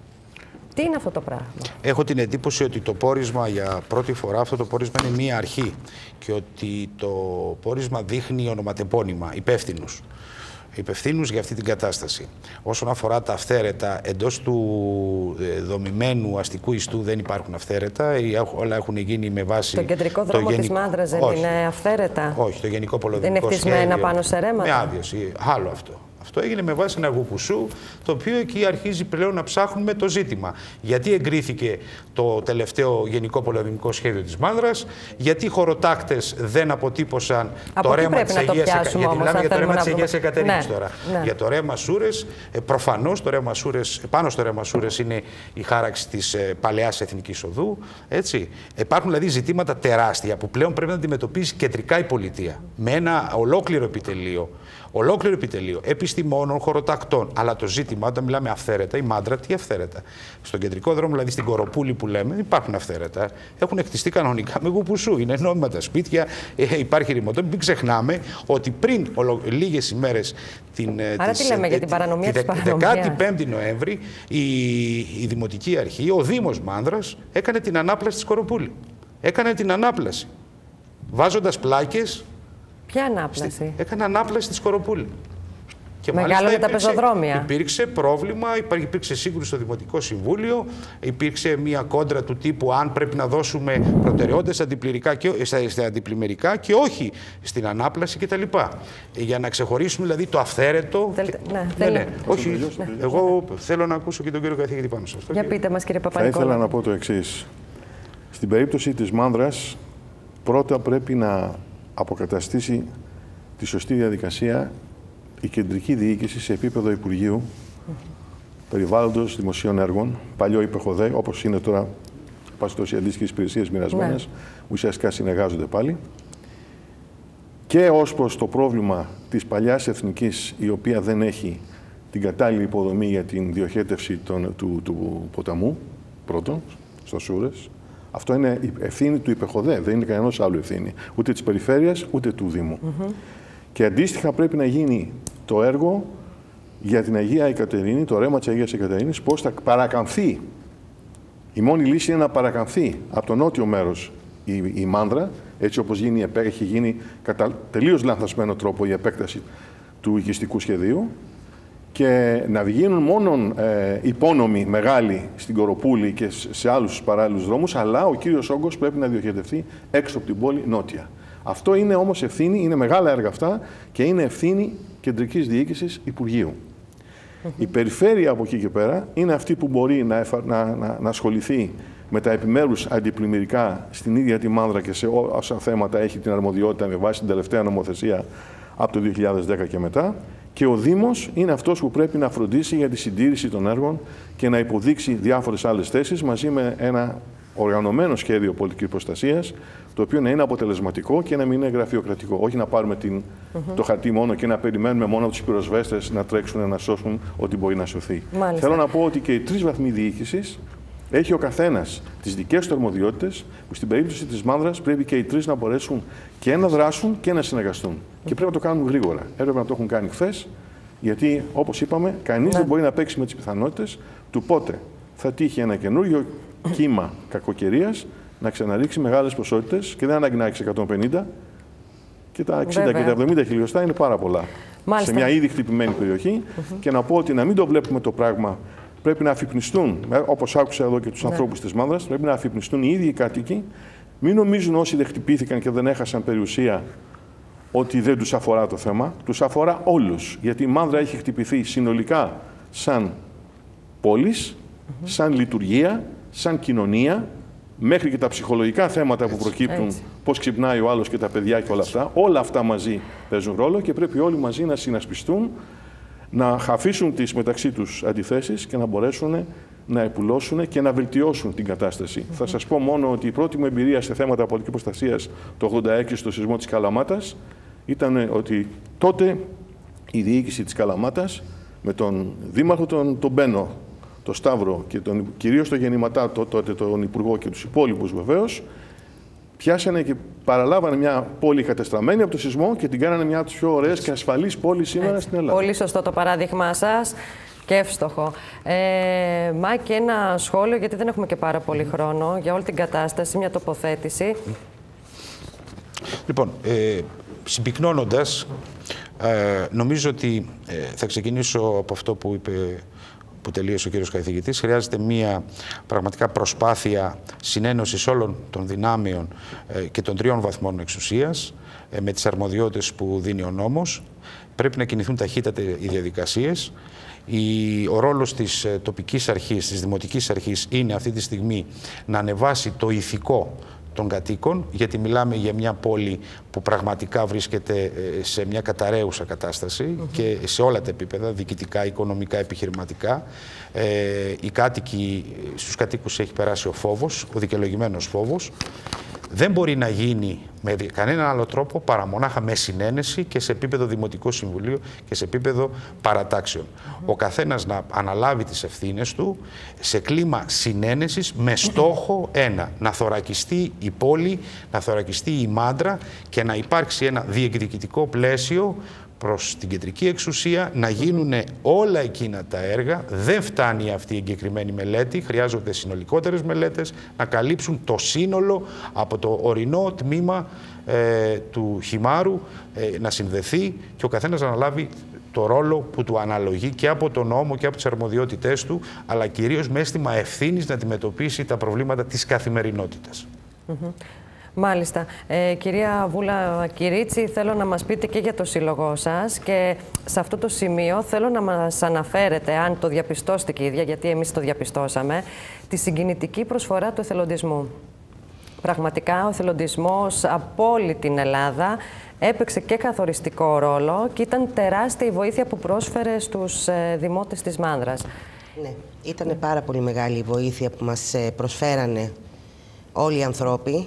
Τι είναι αυτό το πράγμα? Έχω την εντύπωση ότι το πόρισμα για πρώτη φορά, αυτό το πόρισμα είναι μία αρχή και ότι το πόρισμα δείχνει ονοματεπώνυμα, υπεύθυνους. Υπευθύνους για αυτή την κατάσταση. Όσον αφορά τα αυθαίρετα, εντός του δομημένου αστικού ιστού δεν υπάρχουν αυθαίρετα. Όλα έχουν γίνει με βάση. Το κεντρικό δρόμο το της γενικ... Μάνδρας δεν Όχι. είναι αυθαίρετα? Όχι, το γενικό πολεοδομικό σχέδιο. Δεν είναι χτισμένα πάνω σε ρέματα? Με άδειες. Άλλο αυτό. Αυτό έγινε με βάση ένα γουπουσού, το οποίο εκεί αρχίζει πλέον να ψάχνουμε το ζήτημα. Γιατί εγκρίθηκε το τελευταίο γενικό πολεοδομικό σχέδιο της Μάνδρας, γιατί οι χωροτάκτες δεν αποτύπωσαν από το ρέμα της Αγίας Εκατερίνης. Για το ρέμα της Αγίας Εκατερίνης τώρα. Ναι. Για το ρέμα Σούρες, προφανώς το ρέμα Σούρες, πάνω στο ρέμα Σούρες είναι η χάραξη της παλαιάς Εθνικής Οδού. Έτσι. Υπάρχουν δηλαδή ζητήματα τεράστια που πλέον πρέπει να αντιμετωπίσει κεντρικά η πολιτεία. Με ένα ολόκληρο επιτελείο. Ολόκληρο επιτελείο επιστημόνων, χωροτακτών. Αλλά το ζήτημα, όταν μιλάμε αυθαίρετα, η Μάντρα, τι αυθαίρετα? Στον κεντρικό δρόμο, δηλαδή στην Κοροπούλη που λέμε, υπάρχουν αυθαίρετα. Έχουν χτιστεί κανονικά με γουπουσού. Είναι νόμιμα τα σπίτια, ε, υπάρχει ρημοτό. Μην ξεχνάμε ότι πριν λίγες ημέρες. Την, Άρα της, τι λέμε ε, για την παρανομία της παρανομίας? δεκαπέντε Νοέμβρη η, η Δημοτική Αρχή, ο Δήμος Μάνδρας, έκανε την ανάπλαση της Κοροπούλη. Έκανε την ανάπλαση. Βάζοντας πλάκες. Ποια ανάπλαση? Έκανε ανάπλαση στη Σκοροπούλη. Και μεγάλο τα πεζοδρόμια. Υπήρξε πρόβλημα, υπήρξε σύγκρουση στο Δημοτικό Συμβούλιο, υπήρξε μια κόντρα του τύπου αν πρέπει να δώσουμε προτεραιότητες στα αντιπλημμυρικά και όχι στην ανάπλαση κτλ. Για να ξεχωρίσουμε δηλαδή το αυθαίρετο. Θέλετε, ναι, ναι, ναι. Όχι, ναι. Εγώ θέλω να ακούσω και τον κύριο καθηγητή πάνω σας. Για πείτε μας, κύριε Παπα-Νικόλαου. Θα ήθελα να πω το εξής. Στην περίπτωση της Μάνδρας, πρώτα πρέπει να αποκαταστήσει τη σωστή διαδικασία η κεντρική διοίκηση σε επίπεδο Υπουργείου mm-hmm. Περιβάλλοντος, Δημοσίων Έργων, παλιό ΥΠΕΧΟΔΕ, όπως είναι τώρα πάση οι αντίστοιχες υπηρεσίες μοιρασμένες, που ουσιαστικά συνεργάζονται πάλι. Και ως προς το πρόβλημα της παλιάς εθνικής, η οποία δεν έχει την κατάλληλη υποδομή για την διοχέτευση των, του, του ποταμού, πρώτον, στο Σούρες. Αυτό είναι ευθύνη του ΥΠΕΧΟΔΕ, δεν είναι κανένας άλλου ευθύνη, ούτε της Περιφέρειας, ούτε του Δήμου. Mm-hmm. Και αντίστοιχα πρέπει να γίνει το έργο για την Αγία Εκατερίνη, το ρέμα της Αγίας Εκατερίνης, πώς θα παρακαμφθεί. Η μόνη λύση είναι να παρακαμφθεί από το νότιο μέρος η, η Μάνδρα, έτσι όπως γίνει, έχει γίνει κατά τελείως λανθασμένο τρόπο η επέκταση του οικιστικού σχεδίου, και να βγαίνουν μόνο ε, υπόνομοι μεγάλοι στην Κοροπούλη και σε άλλους παράλληλους δρόμους, αλλά ο κύριος όγκος πρέπει να διοχετευτεί έξω από την πόλη νότια. Αυτό είναι όμως ευθύνη, είναι μεγάλα έργα αυτά και είναι ευθύνη κεντρικής διοίκησης Υπουργείου. Mm-hmm. Η περιφέρεια από εκεί και πέρα είναι αυτή που μπορεί να, να, να, να ασχοληθεί με τα επιμέρους αντιπλημμυρικά στην ίδια τη Μάνδρα και σε όσα θέματα έχει την αρμοδιότητα με βάση την τελευταία νομοθεσία από το δύο χιλιάδες δέκα και μετά. Και ο Δήμος είναι αυτός που πρέπει να φροντίσει για τη συντήρηση των έργων και να υποδείξει διάφορες άλλες θέσεις μαζί με ένα οργανωμένο σχέδιο πολιτικής προστασίας, το οποίο να είναι αποτελεσματικό και να μην είναι γραφειοκρατικό. Όχι να πάρουμε την, mm-hmm. το χαρτί μόνο και να περιμένουμε μόνο τους πυροσβέστες να τρέξουν να σώσουν ό,τι μπορεί να σωθεί. Μάλιστα. Θέλω να πω ότι και οι τρεις βαθμοί διοίκησης έχει ο καθένας τις δικές του αρμοδιότητες, που στην περίπτωση της Μάνδρας πρέπει και οι τρεις να μπορέσουν και να δράσουν και να συνεργαστούν. Mm. Και πρέπει να το κάνουν γρήγορα. Έπρεπε να το έχουν κάνει χθες, γιατί όπως είπαμε, κανείς ναι. δεν μπορεί να παίξει με τις πιθανότητες του πότε θα τύχει ένα καινούριο κύμα κακοκαιρίας να ξαναρίξει μεγάλες ποσότητες και δεν ανάγκη να έχει εκατόν πενήντα και τα εξήντα Βέβαια. και τα εβδομήντα χιλιοστά είναι πάρα πολλά. Μάλιστα. Σε μια ήδη χτυπημένη περιοχή. Mm-hmm. Και να πω ότι να μην το βλέπουμε το πράγμα. Πρέπει να αφυπνιστούν, όπως άκουσα εδώ και τους ναι. ανθρώπους της Μάνδρας, πρέπει να αφυπνιστούν οι ίδιοι οι κάτοικοι. Μην νομίζουν όσοι δεν χτυπήθηκαν και δεν έχασαν περιουσία ότι δεν τους αφορά το θέμα. Τους αφορά όλους. Γιατί η Μάνδρα έχει χτυπηθεί συνολικά σαν πόλης, mm-hmm. σαν λειτουργία, σαν κοινωνία, μέχρι και τα ψυχολογικά θέματα που προκύπτουν, έτσι. Πώς ξυπνάει ο άλλος και τα παιδιά και όλα αυτά. Όλα αυτά μαζί παίζουν ρόλο και πρέπει όλοι μαζί να συνασπιστούν, να αφήσουν τις μεταξύ τους αντιθέσεις και να μπορέσουν να επουλώσουν και να βελτιώσουν την κατάσταση. Mm-hmm. Θα σας πω μόνο ότι η πρώτη μου εμπειρία σε θέματα πολιτικής προστασίας το ογδόντα έξι στο σεισμό της Καλαμάτας ήταν ότι τότε η διοίκηση της Καλαμάτας με τον δήμαρχο τον, τον Μπένο, το Σταύρο και τον, κυρίως το γεννηματά το, τότε τον Υπουργό και τους υπόλοιπους βεβαίως, πιάσανε και παραλάβανε μια πόλη κατεστραμμένη από το σεισμό και την κάνανε μια από τις πιο ωραίες και ασφαλείς πόλεις σήμερα στην Ελλάδα. Πολύ σωστό το παράδειγμα σας και εύστοχο. Ε, Μάκη, ένα σχόλιο, γιατί δεν έχουμε και πάρα πολύ χρόνο, για όλη την κατάσταση, μια τοποθέτηση. Λοιπόν, ε, συμπυκνώνοντας, ε, νομίζω ότι ε, θα ξεκινήσω από αυτό που είπε, που τελείωσε ο κύριος καθηγητής. Χρειάζεται μια πραγματικά προσπάθεια συνένωσης όλων των δυνάμεων ε, και των τριών βαθμών εξουσίας ε, με τις αρμοδιότητες που δίνει ο νόμος. Πρέπει να κινηθούν ταχύτατα οι διαδικασίες. Η, ο ρόλος της ε, τοπικής αρχής, της δημοτικής αρχής είναι αυτή τη στιγμή να ανεβάσει το ηθικό των κατοίκων, γιατί μιλάμε για μια πόλη που πραγματικά βρίσκεται σε μια καταραίουσα κατάσταση mm-hmm. και σε όλα τα επίπεδα, διοικητικά, οικονομικά, επιχειρηματικά. Ε, οι κάτοικοι, στους κατοίκους έχει περάσει ο φόβος, ο δικαιολογημένος φόβος. Δεν μπορεί να γίνει με κανέναν άλλο τρόπο παρά μονάχα με συνένεση και σε επίπεδο Δημοτικού Συμβουλίου και σε επίπεδο παρατάξεων. Mm-hmm. Ο καθένας να αναλάβει τις ευθύνες του σε κλίμα συνένεσης με στόχο ένα, να θωρακιστεί η πόλη, να θωρακιστεί η Μάντρα και να υπάρξει ένα διεκδικητικό πλαίσιο προς την κεντρική εξουσία, να γίνουν όλα εκείνα τα έργα. Δεν φτάνει αυτή η εγκεκριμένη μελέτη, χρειάζονται συνολικότερες μελέτες να καλύψουν το σύνολο από το ορεινό τμήμα ε, του Χυμάρου ε, να συνδεθεί και ο καθένας να αναλάβει το ρόλο που του αναλογεί και από τον νόμο και από τις αρμοδιότητές του, αλλά κυρίως με αίσθημα ευθύνης να αντιμετωπίσει τα προβλήματα της καθημερινότητας. Mm-hmm. Μάλιστα. Ε, κυρία Βούλα Κυρίτσι, θέλω να μας πείτε και για το σύλλογό σας και σε αυτό το σημείο θέλω να μας αναφέρετε, αν το διαπιστώσετε και η ίδια, γιατί εμείς το διαπιστώσαμε, τη συγκινητική προσφορά του εθελοντισμού. Πραγματικά ο εθελοντισμός από όλη την Ελλάδα έπαιξε και καθοριστικό ρόλο και ήταν τεράστια η βοήθεια που πρόσφερε στους ε, δημότες της Μάνδρας. Ναι, ήταν πάρα πολύ μεγάλη η βοήθεια που μας προσφέρανε όλοι οι ανθρώποι.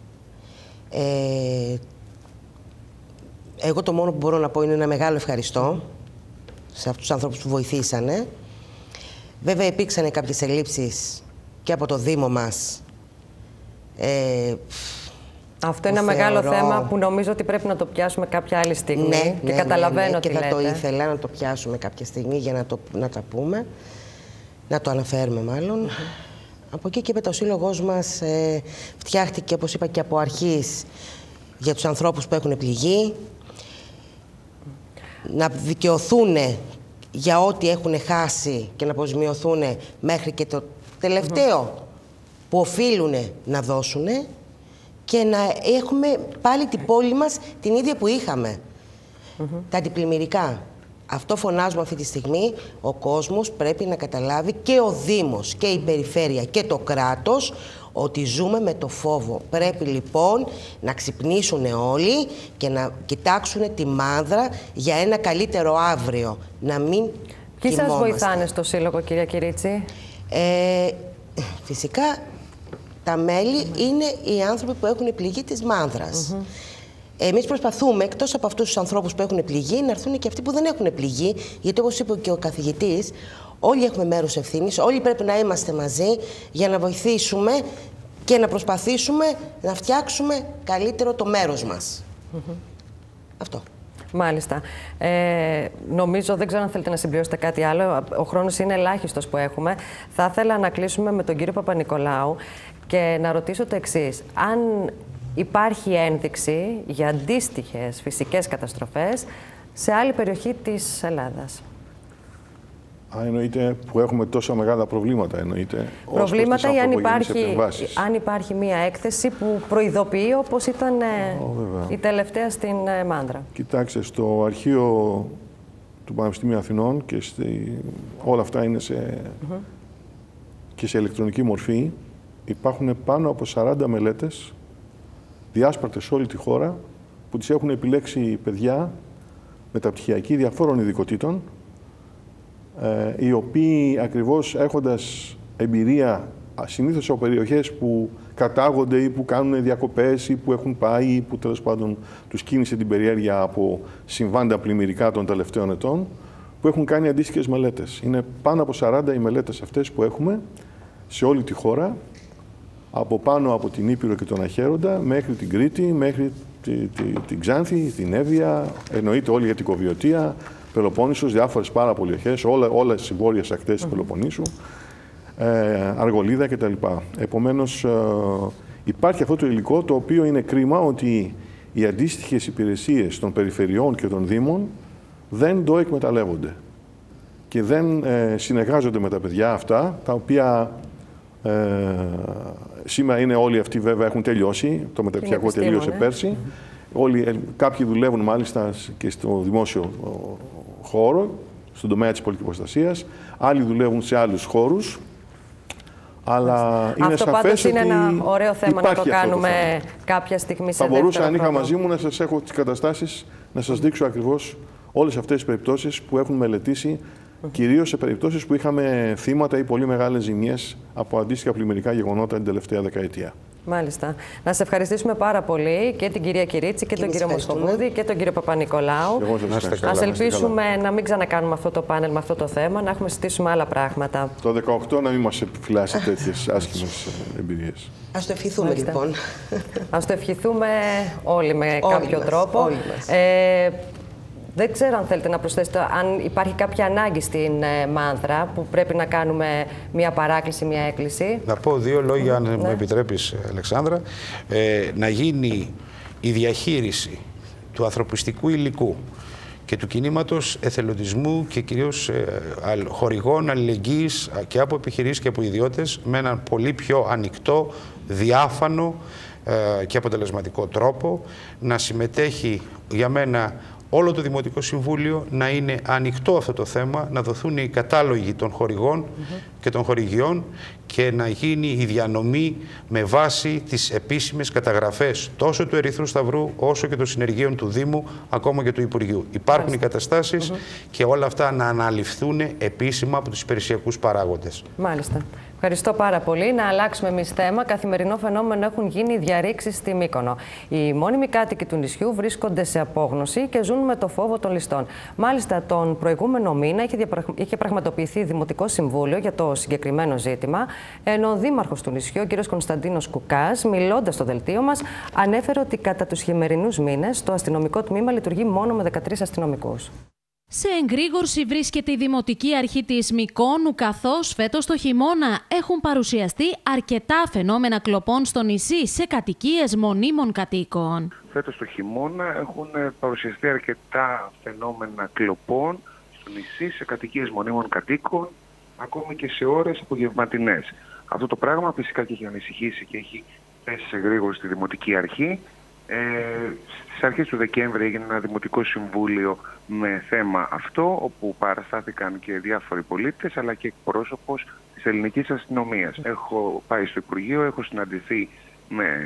Ε, εγώ το μόνο που μπορώ να πω είναι ένα μεγάλο ευχαριστώ σε αυτούς τους ανθρώπους που βοηθήσανε. Βέβαια υπήρξαν κάποιες ελλείψεις και από το Δήμο μας. Ε, Αυτό είναι ένα θεωρώ... μεγάλο θέμα που νομίζω ότι πρέπει να το πιάσουμε κάποια άλλη στιγμή. Ναι, και ναι, καταλαβαίνω ναι, ναι. τι Και θα λέτε. το ήθελα να το πιάσουμε κάποια στιγμή για να, το, να τα πούμε. Να το αναφέρουμε μάλλον. Mm-hmm. Από εκεί και μετά ο σύλλογος μας ε, φτιάχτηκε, όπως είπα, και από αρχής για τους ανθρώπους που έχουν πληγεί, να δικαιωθούν για ό,τι έχουν χάσει και να αποζημιωθούν μέχρι και το τελευταίο mm-hmm. που οφείλουν να δώσουν και να έχουμε πάλι την πόλη μας την ίδια που είχαμε. Mm-hmm. Τα αντιπλημμυρικά. Αυτό φωνάζουμε αυτή τη στιγμή. Ο κόσμος πρέπει να καταλάβει, και ο Δήμος και η Περιφέρεια και το κράτος, ότι ζούμε με το φόβο. Πρέπει λοιπόν να ξυπνήσουν όλοι και να κοιτάξουν τη Μάνδρα για ένα καλύτερο αύριο. Να μην Ποιοι σας βοηθάνε στο Σύλλογο, κυρία Κυρίτσι? Ε, φυσικά τα μέλη είναι οι άνθρωποι που έχουν πληγεί της Μάνδρας. Mm-hmm. Εμείς προσπαθούμε, εκτός από αυτούς τους ανθρώπους που έχουν πληγεί, να έρθουν και αυτοί που δεν έχουν πληγεί, γιατί όπως είπε και ο καθηγητής, όλοι έχουμε μέρος ευθύνης, όλοι πρέπει να είμαστε μαζί για να βοηθήσουμε και να προσπαθήσουμε να φτιάξουμε καλύτερο το μέρος μας. Mm-hmm. Αυτό. Μάλιστα. Ε, νομίζω, δεν ξέρω αν θέλετε να συμπληρώσετε κάτι άλλο. Ο χρόνος είναι ελάχιστος που έχουμε. Θα ήθελα να κλείσουμε με τον κύριο Παπα-Νικολάου και να ρωτήσω το εξής. Αν υπάρχει ένδειξη για αντίστοιχες φυσικές καταστροφές σε άλλη περιοχή της Ελλάδας? Α, εννοείται που έχουμε τόσα μεγάλα προβλήματα, εννοείται. Προβλήματα ή αν υπάρχει, αν υπάρχει μία έκθεση που προειδοποιεί, όπως ήταν oh, η τελευταία στην Μάνδρα. Κοιτάξτε, στο αρχείο του Πανεπιστημίου Αθηνών και στη, όλα αυτά είναι σε, mm-hmm. και σε ηλεκτρονική μορφή. Υπάρχουν πάνω από σαράντα μελέτες διάσπαρτες σε όλη τη χώρα που τις έχουν επιλέξει παιδιά μεταπτυχιακοί διαφόρων ειδικοτήτων, ε, οι οποίοι ακριβώς έχοντας εμπειρία συνήθως από περιοχές που κατάγονται ή που κάνουν διακοπές ή που έχουν πάει ή που τέλος πάντων τους κίνησε την περιέργεια από συμβάντα πλημμυρικά των τελευταίων ετών, που έχουν κάνει αντίστοιχες μελέτες. Είναι πάνω από σαράντα οι μελέτες αυτές που έχουμε σε όλη τη χώρα, από πάνω από την Ήπειρο και τον Αχέροντα, μέχρι την Κρήτη, μέχρι τη, τη, την Ξάνθη, την Εύβοια, εννοείται όλη για την Κοβιωτία, Πελοπόννησος, διάφορες πάρα περιοχές, όλα, όλες τις βόρειες ακτές της Πελοποννήσου, ε, Αργολίδα κτλ. Επομένως, ε, υπάρχει αυτό το υλικό, το οποίο είναι κρίμα ότι οι αντίστοιχες υπηρεσίες των περιφερειών και των δήμων δεν το εκμεταλλεύονται και δεν ε, συνεργάζονται με τα παιδιά αυτά, τα οποία ε, σήμερα είναι όλοι αυτοί βέβαια έχουν τελειώσει, το μεταπτυχιακό τελείωσε ναι. πέρσι. Όλοι, ε, κάποιοι δουλεύουν μάλιστα και στο δημόσιο χώρο, στον τομέα της πολιτικής προστασίας, άλλοι δουλεύουν σε άλλους χώρους. Αλλά αυτό είναι πάντως είναι ότι ένα ωραίο θέμα να το κάνουμε το κάποια στιγμή σε Θα μπορούσα, αν είχα πρώτο. μαζί μου, να σας έχω τις καταστάσεις, να σας δείξω ακριβώς όλες αυτές τις περιπτώσεις που έχουν μελετήσει, κυρίως σε περιπτώσεις που είχαμε θύματα ή πολύ μεγάλες ζημιές από αντίστοιχα πλημμυρικά γεγονότα την τελευταία δεκαετία. Μάλιστα. Να σε ευχαριστήσουμε πάρα πολύ και την κυρία Κυρίτσι και, και τον κύριο Μοσχοβούδη και τον κύριο Παπα-Νικολάου. Ας ελπίσουμε να μην ξανακάνουμε αυτό το πάνελ με αυτό το θέμα, να έχουμε συζητήσουμε άλλα πράγματα. Το δεκαοκτώ να μην μας επιφυλάσει τέτοιες άσχημες εμπειρίες. Ας το ευχηθούμε Μάλιστα. λοιπόν. Ας το ευχηθούμε όλοι με όλοι κάποιο μας, τρόπο. Όλοι μας. Ε, Δεν ξέρω αν θέλετε να προσθέσετε, αν υπάρχει κάποια ανάγκη στην ε, Μάνθρα που πρέπει να κάνουμε μια παράκληση, μια έκκληση. Να πω δύο λόγια, αν ναι. μου επιτρέπεις, Αλεξάνδρα. Ε, να γίνει η διαχείριση του ανθρωπιστικού υλικού και του κινήματος εθελοντισμού και κυρίως ε, χορηγών αλληλεγγύης και από επιχειρήσεις και από ιδιώτες με έναν πολύ πιο ανοιχτό, διάφανο ε, και αποτελεσματικό τρόπο, να συμμετέχει για μένα όλο το Δημοτικό Συμβούλιο, να είναι ανοιχτό αυτό το θέμα, να δοθούν οι κατάλογοι των χορηγών mm-hmm. και των χορηγιών και να γίνει η διανομή με βάση τις επίσημες καταγραφές τόσο του Ερυθρού Σταυρού όσο και των συνεργείων του Δήμου, ακόμα και του Υπουργείου. Υπάρχουν Μάλιστα. οι καταστάσεις mm-hmm. και όλα αυτά να αναλυφθούν επίσημα από τους υπηρεσιακούς παράγοντες. Μάλιστα. Ευχαριστώ πάρα πολύ. Να αλλάξουμε εμείς θέμα. Καθημερινό φαινόμενο έχουν γίνει διαρρήξεις στη Μύκονο. Οι μόνιμοι κάτοικοι του νησιού βρίσκονται σε απόγνωση και ζουν με το φόβο των ληστών. Μάλιστα, τον προηγούμενο μήνα είχε, διαπραγ... είχε πραγματοποιηθεί Δημοτικό Συμβούλιο για το συγκεκριμένο ζήτημα, ενώ ο Δήμαρχος του νησιού, ο κ. Κωνσταντίνος Κουκάς, μιλώντας στο δελτίο μας, ανέφερε ότι κατά τους χειμερινούς μήνες το αστυνομικό τμήμα λειτουργεί μόνο με δεκατρείς αστυνομικούς. Σε εγρήγορση βρίσκεται η Δημοτική Αρχή της Μυκόνου, καθώς φέτος το χειμώνα έχουν παρουσιαστεί αρκετά φαινόμενα κλοπών στο νησί σε κατοικίες μονίμων κατοίκων. Φέτος το χειμώνα έχουν παρουσιαστεί αρκετά φαινόμενα κλοπών στο νησί σε κατοικίες μονίμων κατοίκων, ακόμη και σε ώρες απογευματινές. Αυτό το πράγμα φυσικά και έχει ανησυχήσει και έχει θέσει σε εγρήγορση στη Δημοτική Αρχή. Ε, στις αρχές του Δεκέμβρη έγινε ένα Δημοτικό Συμβούλιο με θέμα αυτό, όπου παραστάθηκαν και διάφοροι πολίτες αλλά και εκπρόσωπος της ελληνικής αστυνομίας. Έχω πάει στο Υπουργείο, έχω συναντηθεί με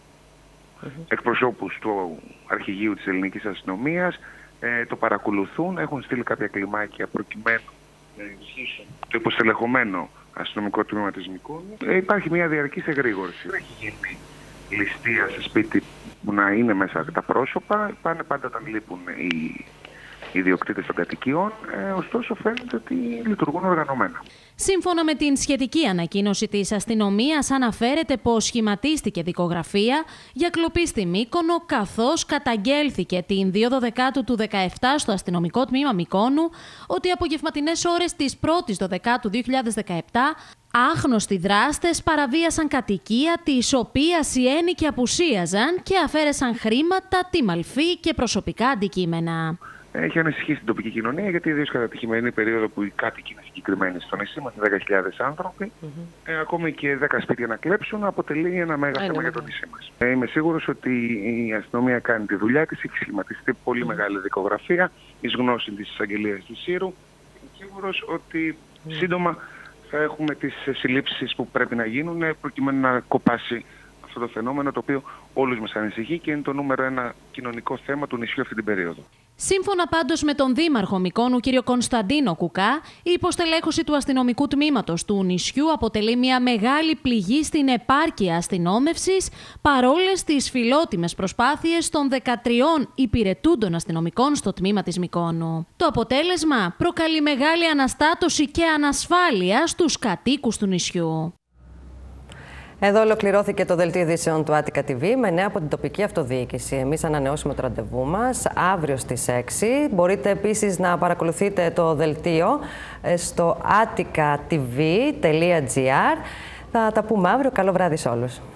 εκπροσώπους του Αρχηγείου της ελληνικής αστυνομίας, ε, το παρακολουθούν, έχουν στείλει κάποια κλιμάκια προκειμένου να ενισχύσουν το υποστελεχωμένο αστυνομικό τμήμα της Μυκόνου. Ε, υπάρχει μια διαρκής εγρήγορση. Έχει γίνει ληστεία σε σπίτι που να είναι μέσα τα πρόσωπα, πάνε πάντα όταν λείπουν οι ιδιοκτήτες των κατοικιών, ε, ωστόσο φαίνεται ότι λειτουργούν οργανωμένα. Σύμφωνα με την σχετική ανακοίνωση της αστυνομίας, αναφέρεται πως σχηματίστηκε δικογραφία για κλοπή στη Μύκονο, καθώς καταγγέλθηκε την δύο Δωδεκάτου του δεκαεπτά στο αστυνομικό τμήμα Μυκόνου ότι οι απογευματινές ώρες της πρώτης Δωδεκάτου δύο χιλιάδες δεκαεπτά άγνωστοι δράστες παραβίασαν κατοικία της οποίας οι ένοικοι απουσίαζαν και αφαίρεσαν χρήματα, τιμαλφή και προσωπικά αντικείμενα. Έχει ανησυχήσει την τοπική κοινωνία, γιατί ιδίως κατά τη χειμερινή περίοδο που οι κάτοικοι είναι συγκεκριμένοι στο νησί μας, δέκα χιλιάδες άνθρωποι, mm-hmm. ε, ακόμη και δέκα σπίτια να κλέψουν, αποτελεί ένα μέγα θέμα για το νησί μας. Ε, είμαι σίγουρος ότι η αστυνομία κάνει τη δουλειά της, έχει σχηματιστεί πολύ mm-hmm. μεγάλη δικογραφία, εις γνώση της εισαγγελίας της Σύρου. Είμαι σίγουρος ότι mm-hmm. σύντομα θα έχουμε τις συλλήψεις που πρέπει να γίνουν προκειμένου να κοπάσει αυτό το φαινόμενο το οποίο όλους μας ανησυχεί και είναι το νούμερο ένα κοινωνικό θέμα του νησιού αυτή την περίοδο. Σύμφωνα πάντως με τον Δήμαρχο Μυκόνου, κύριο Κωνσταντίνο Κουκά, η υποστελέχωση του αστυνομικού τμήματος του νησιού αποτελεί μια μεγάλη πληγή στην επάρκεια αστυνόμευσης, παρόλες τις φιλότιμες προσπάθειες των δεκατριών υπηρετούντων αστυνομικών στο τμήμα της Μυκόνου. Το αποτέλεσμα προκαλεί μεγάλη αναστάτωση και ανασφάλεια στους κατοίκους του νησιού. Εδώ ολοκληρώθηκε το δελτίο ειδήσεων του Attica τι βι με νέα από την τοπική αυτοδιοίκηση. Εμείς ανανεώσουμε το ραντεβού μας αύριο στις έξι. Μπορείτε επίσης να παρακολουθείτε το δελτίο στο attica t v τελεία g r. Θα τα πούμε αύριο. Καλό βράδυ σε όλους.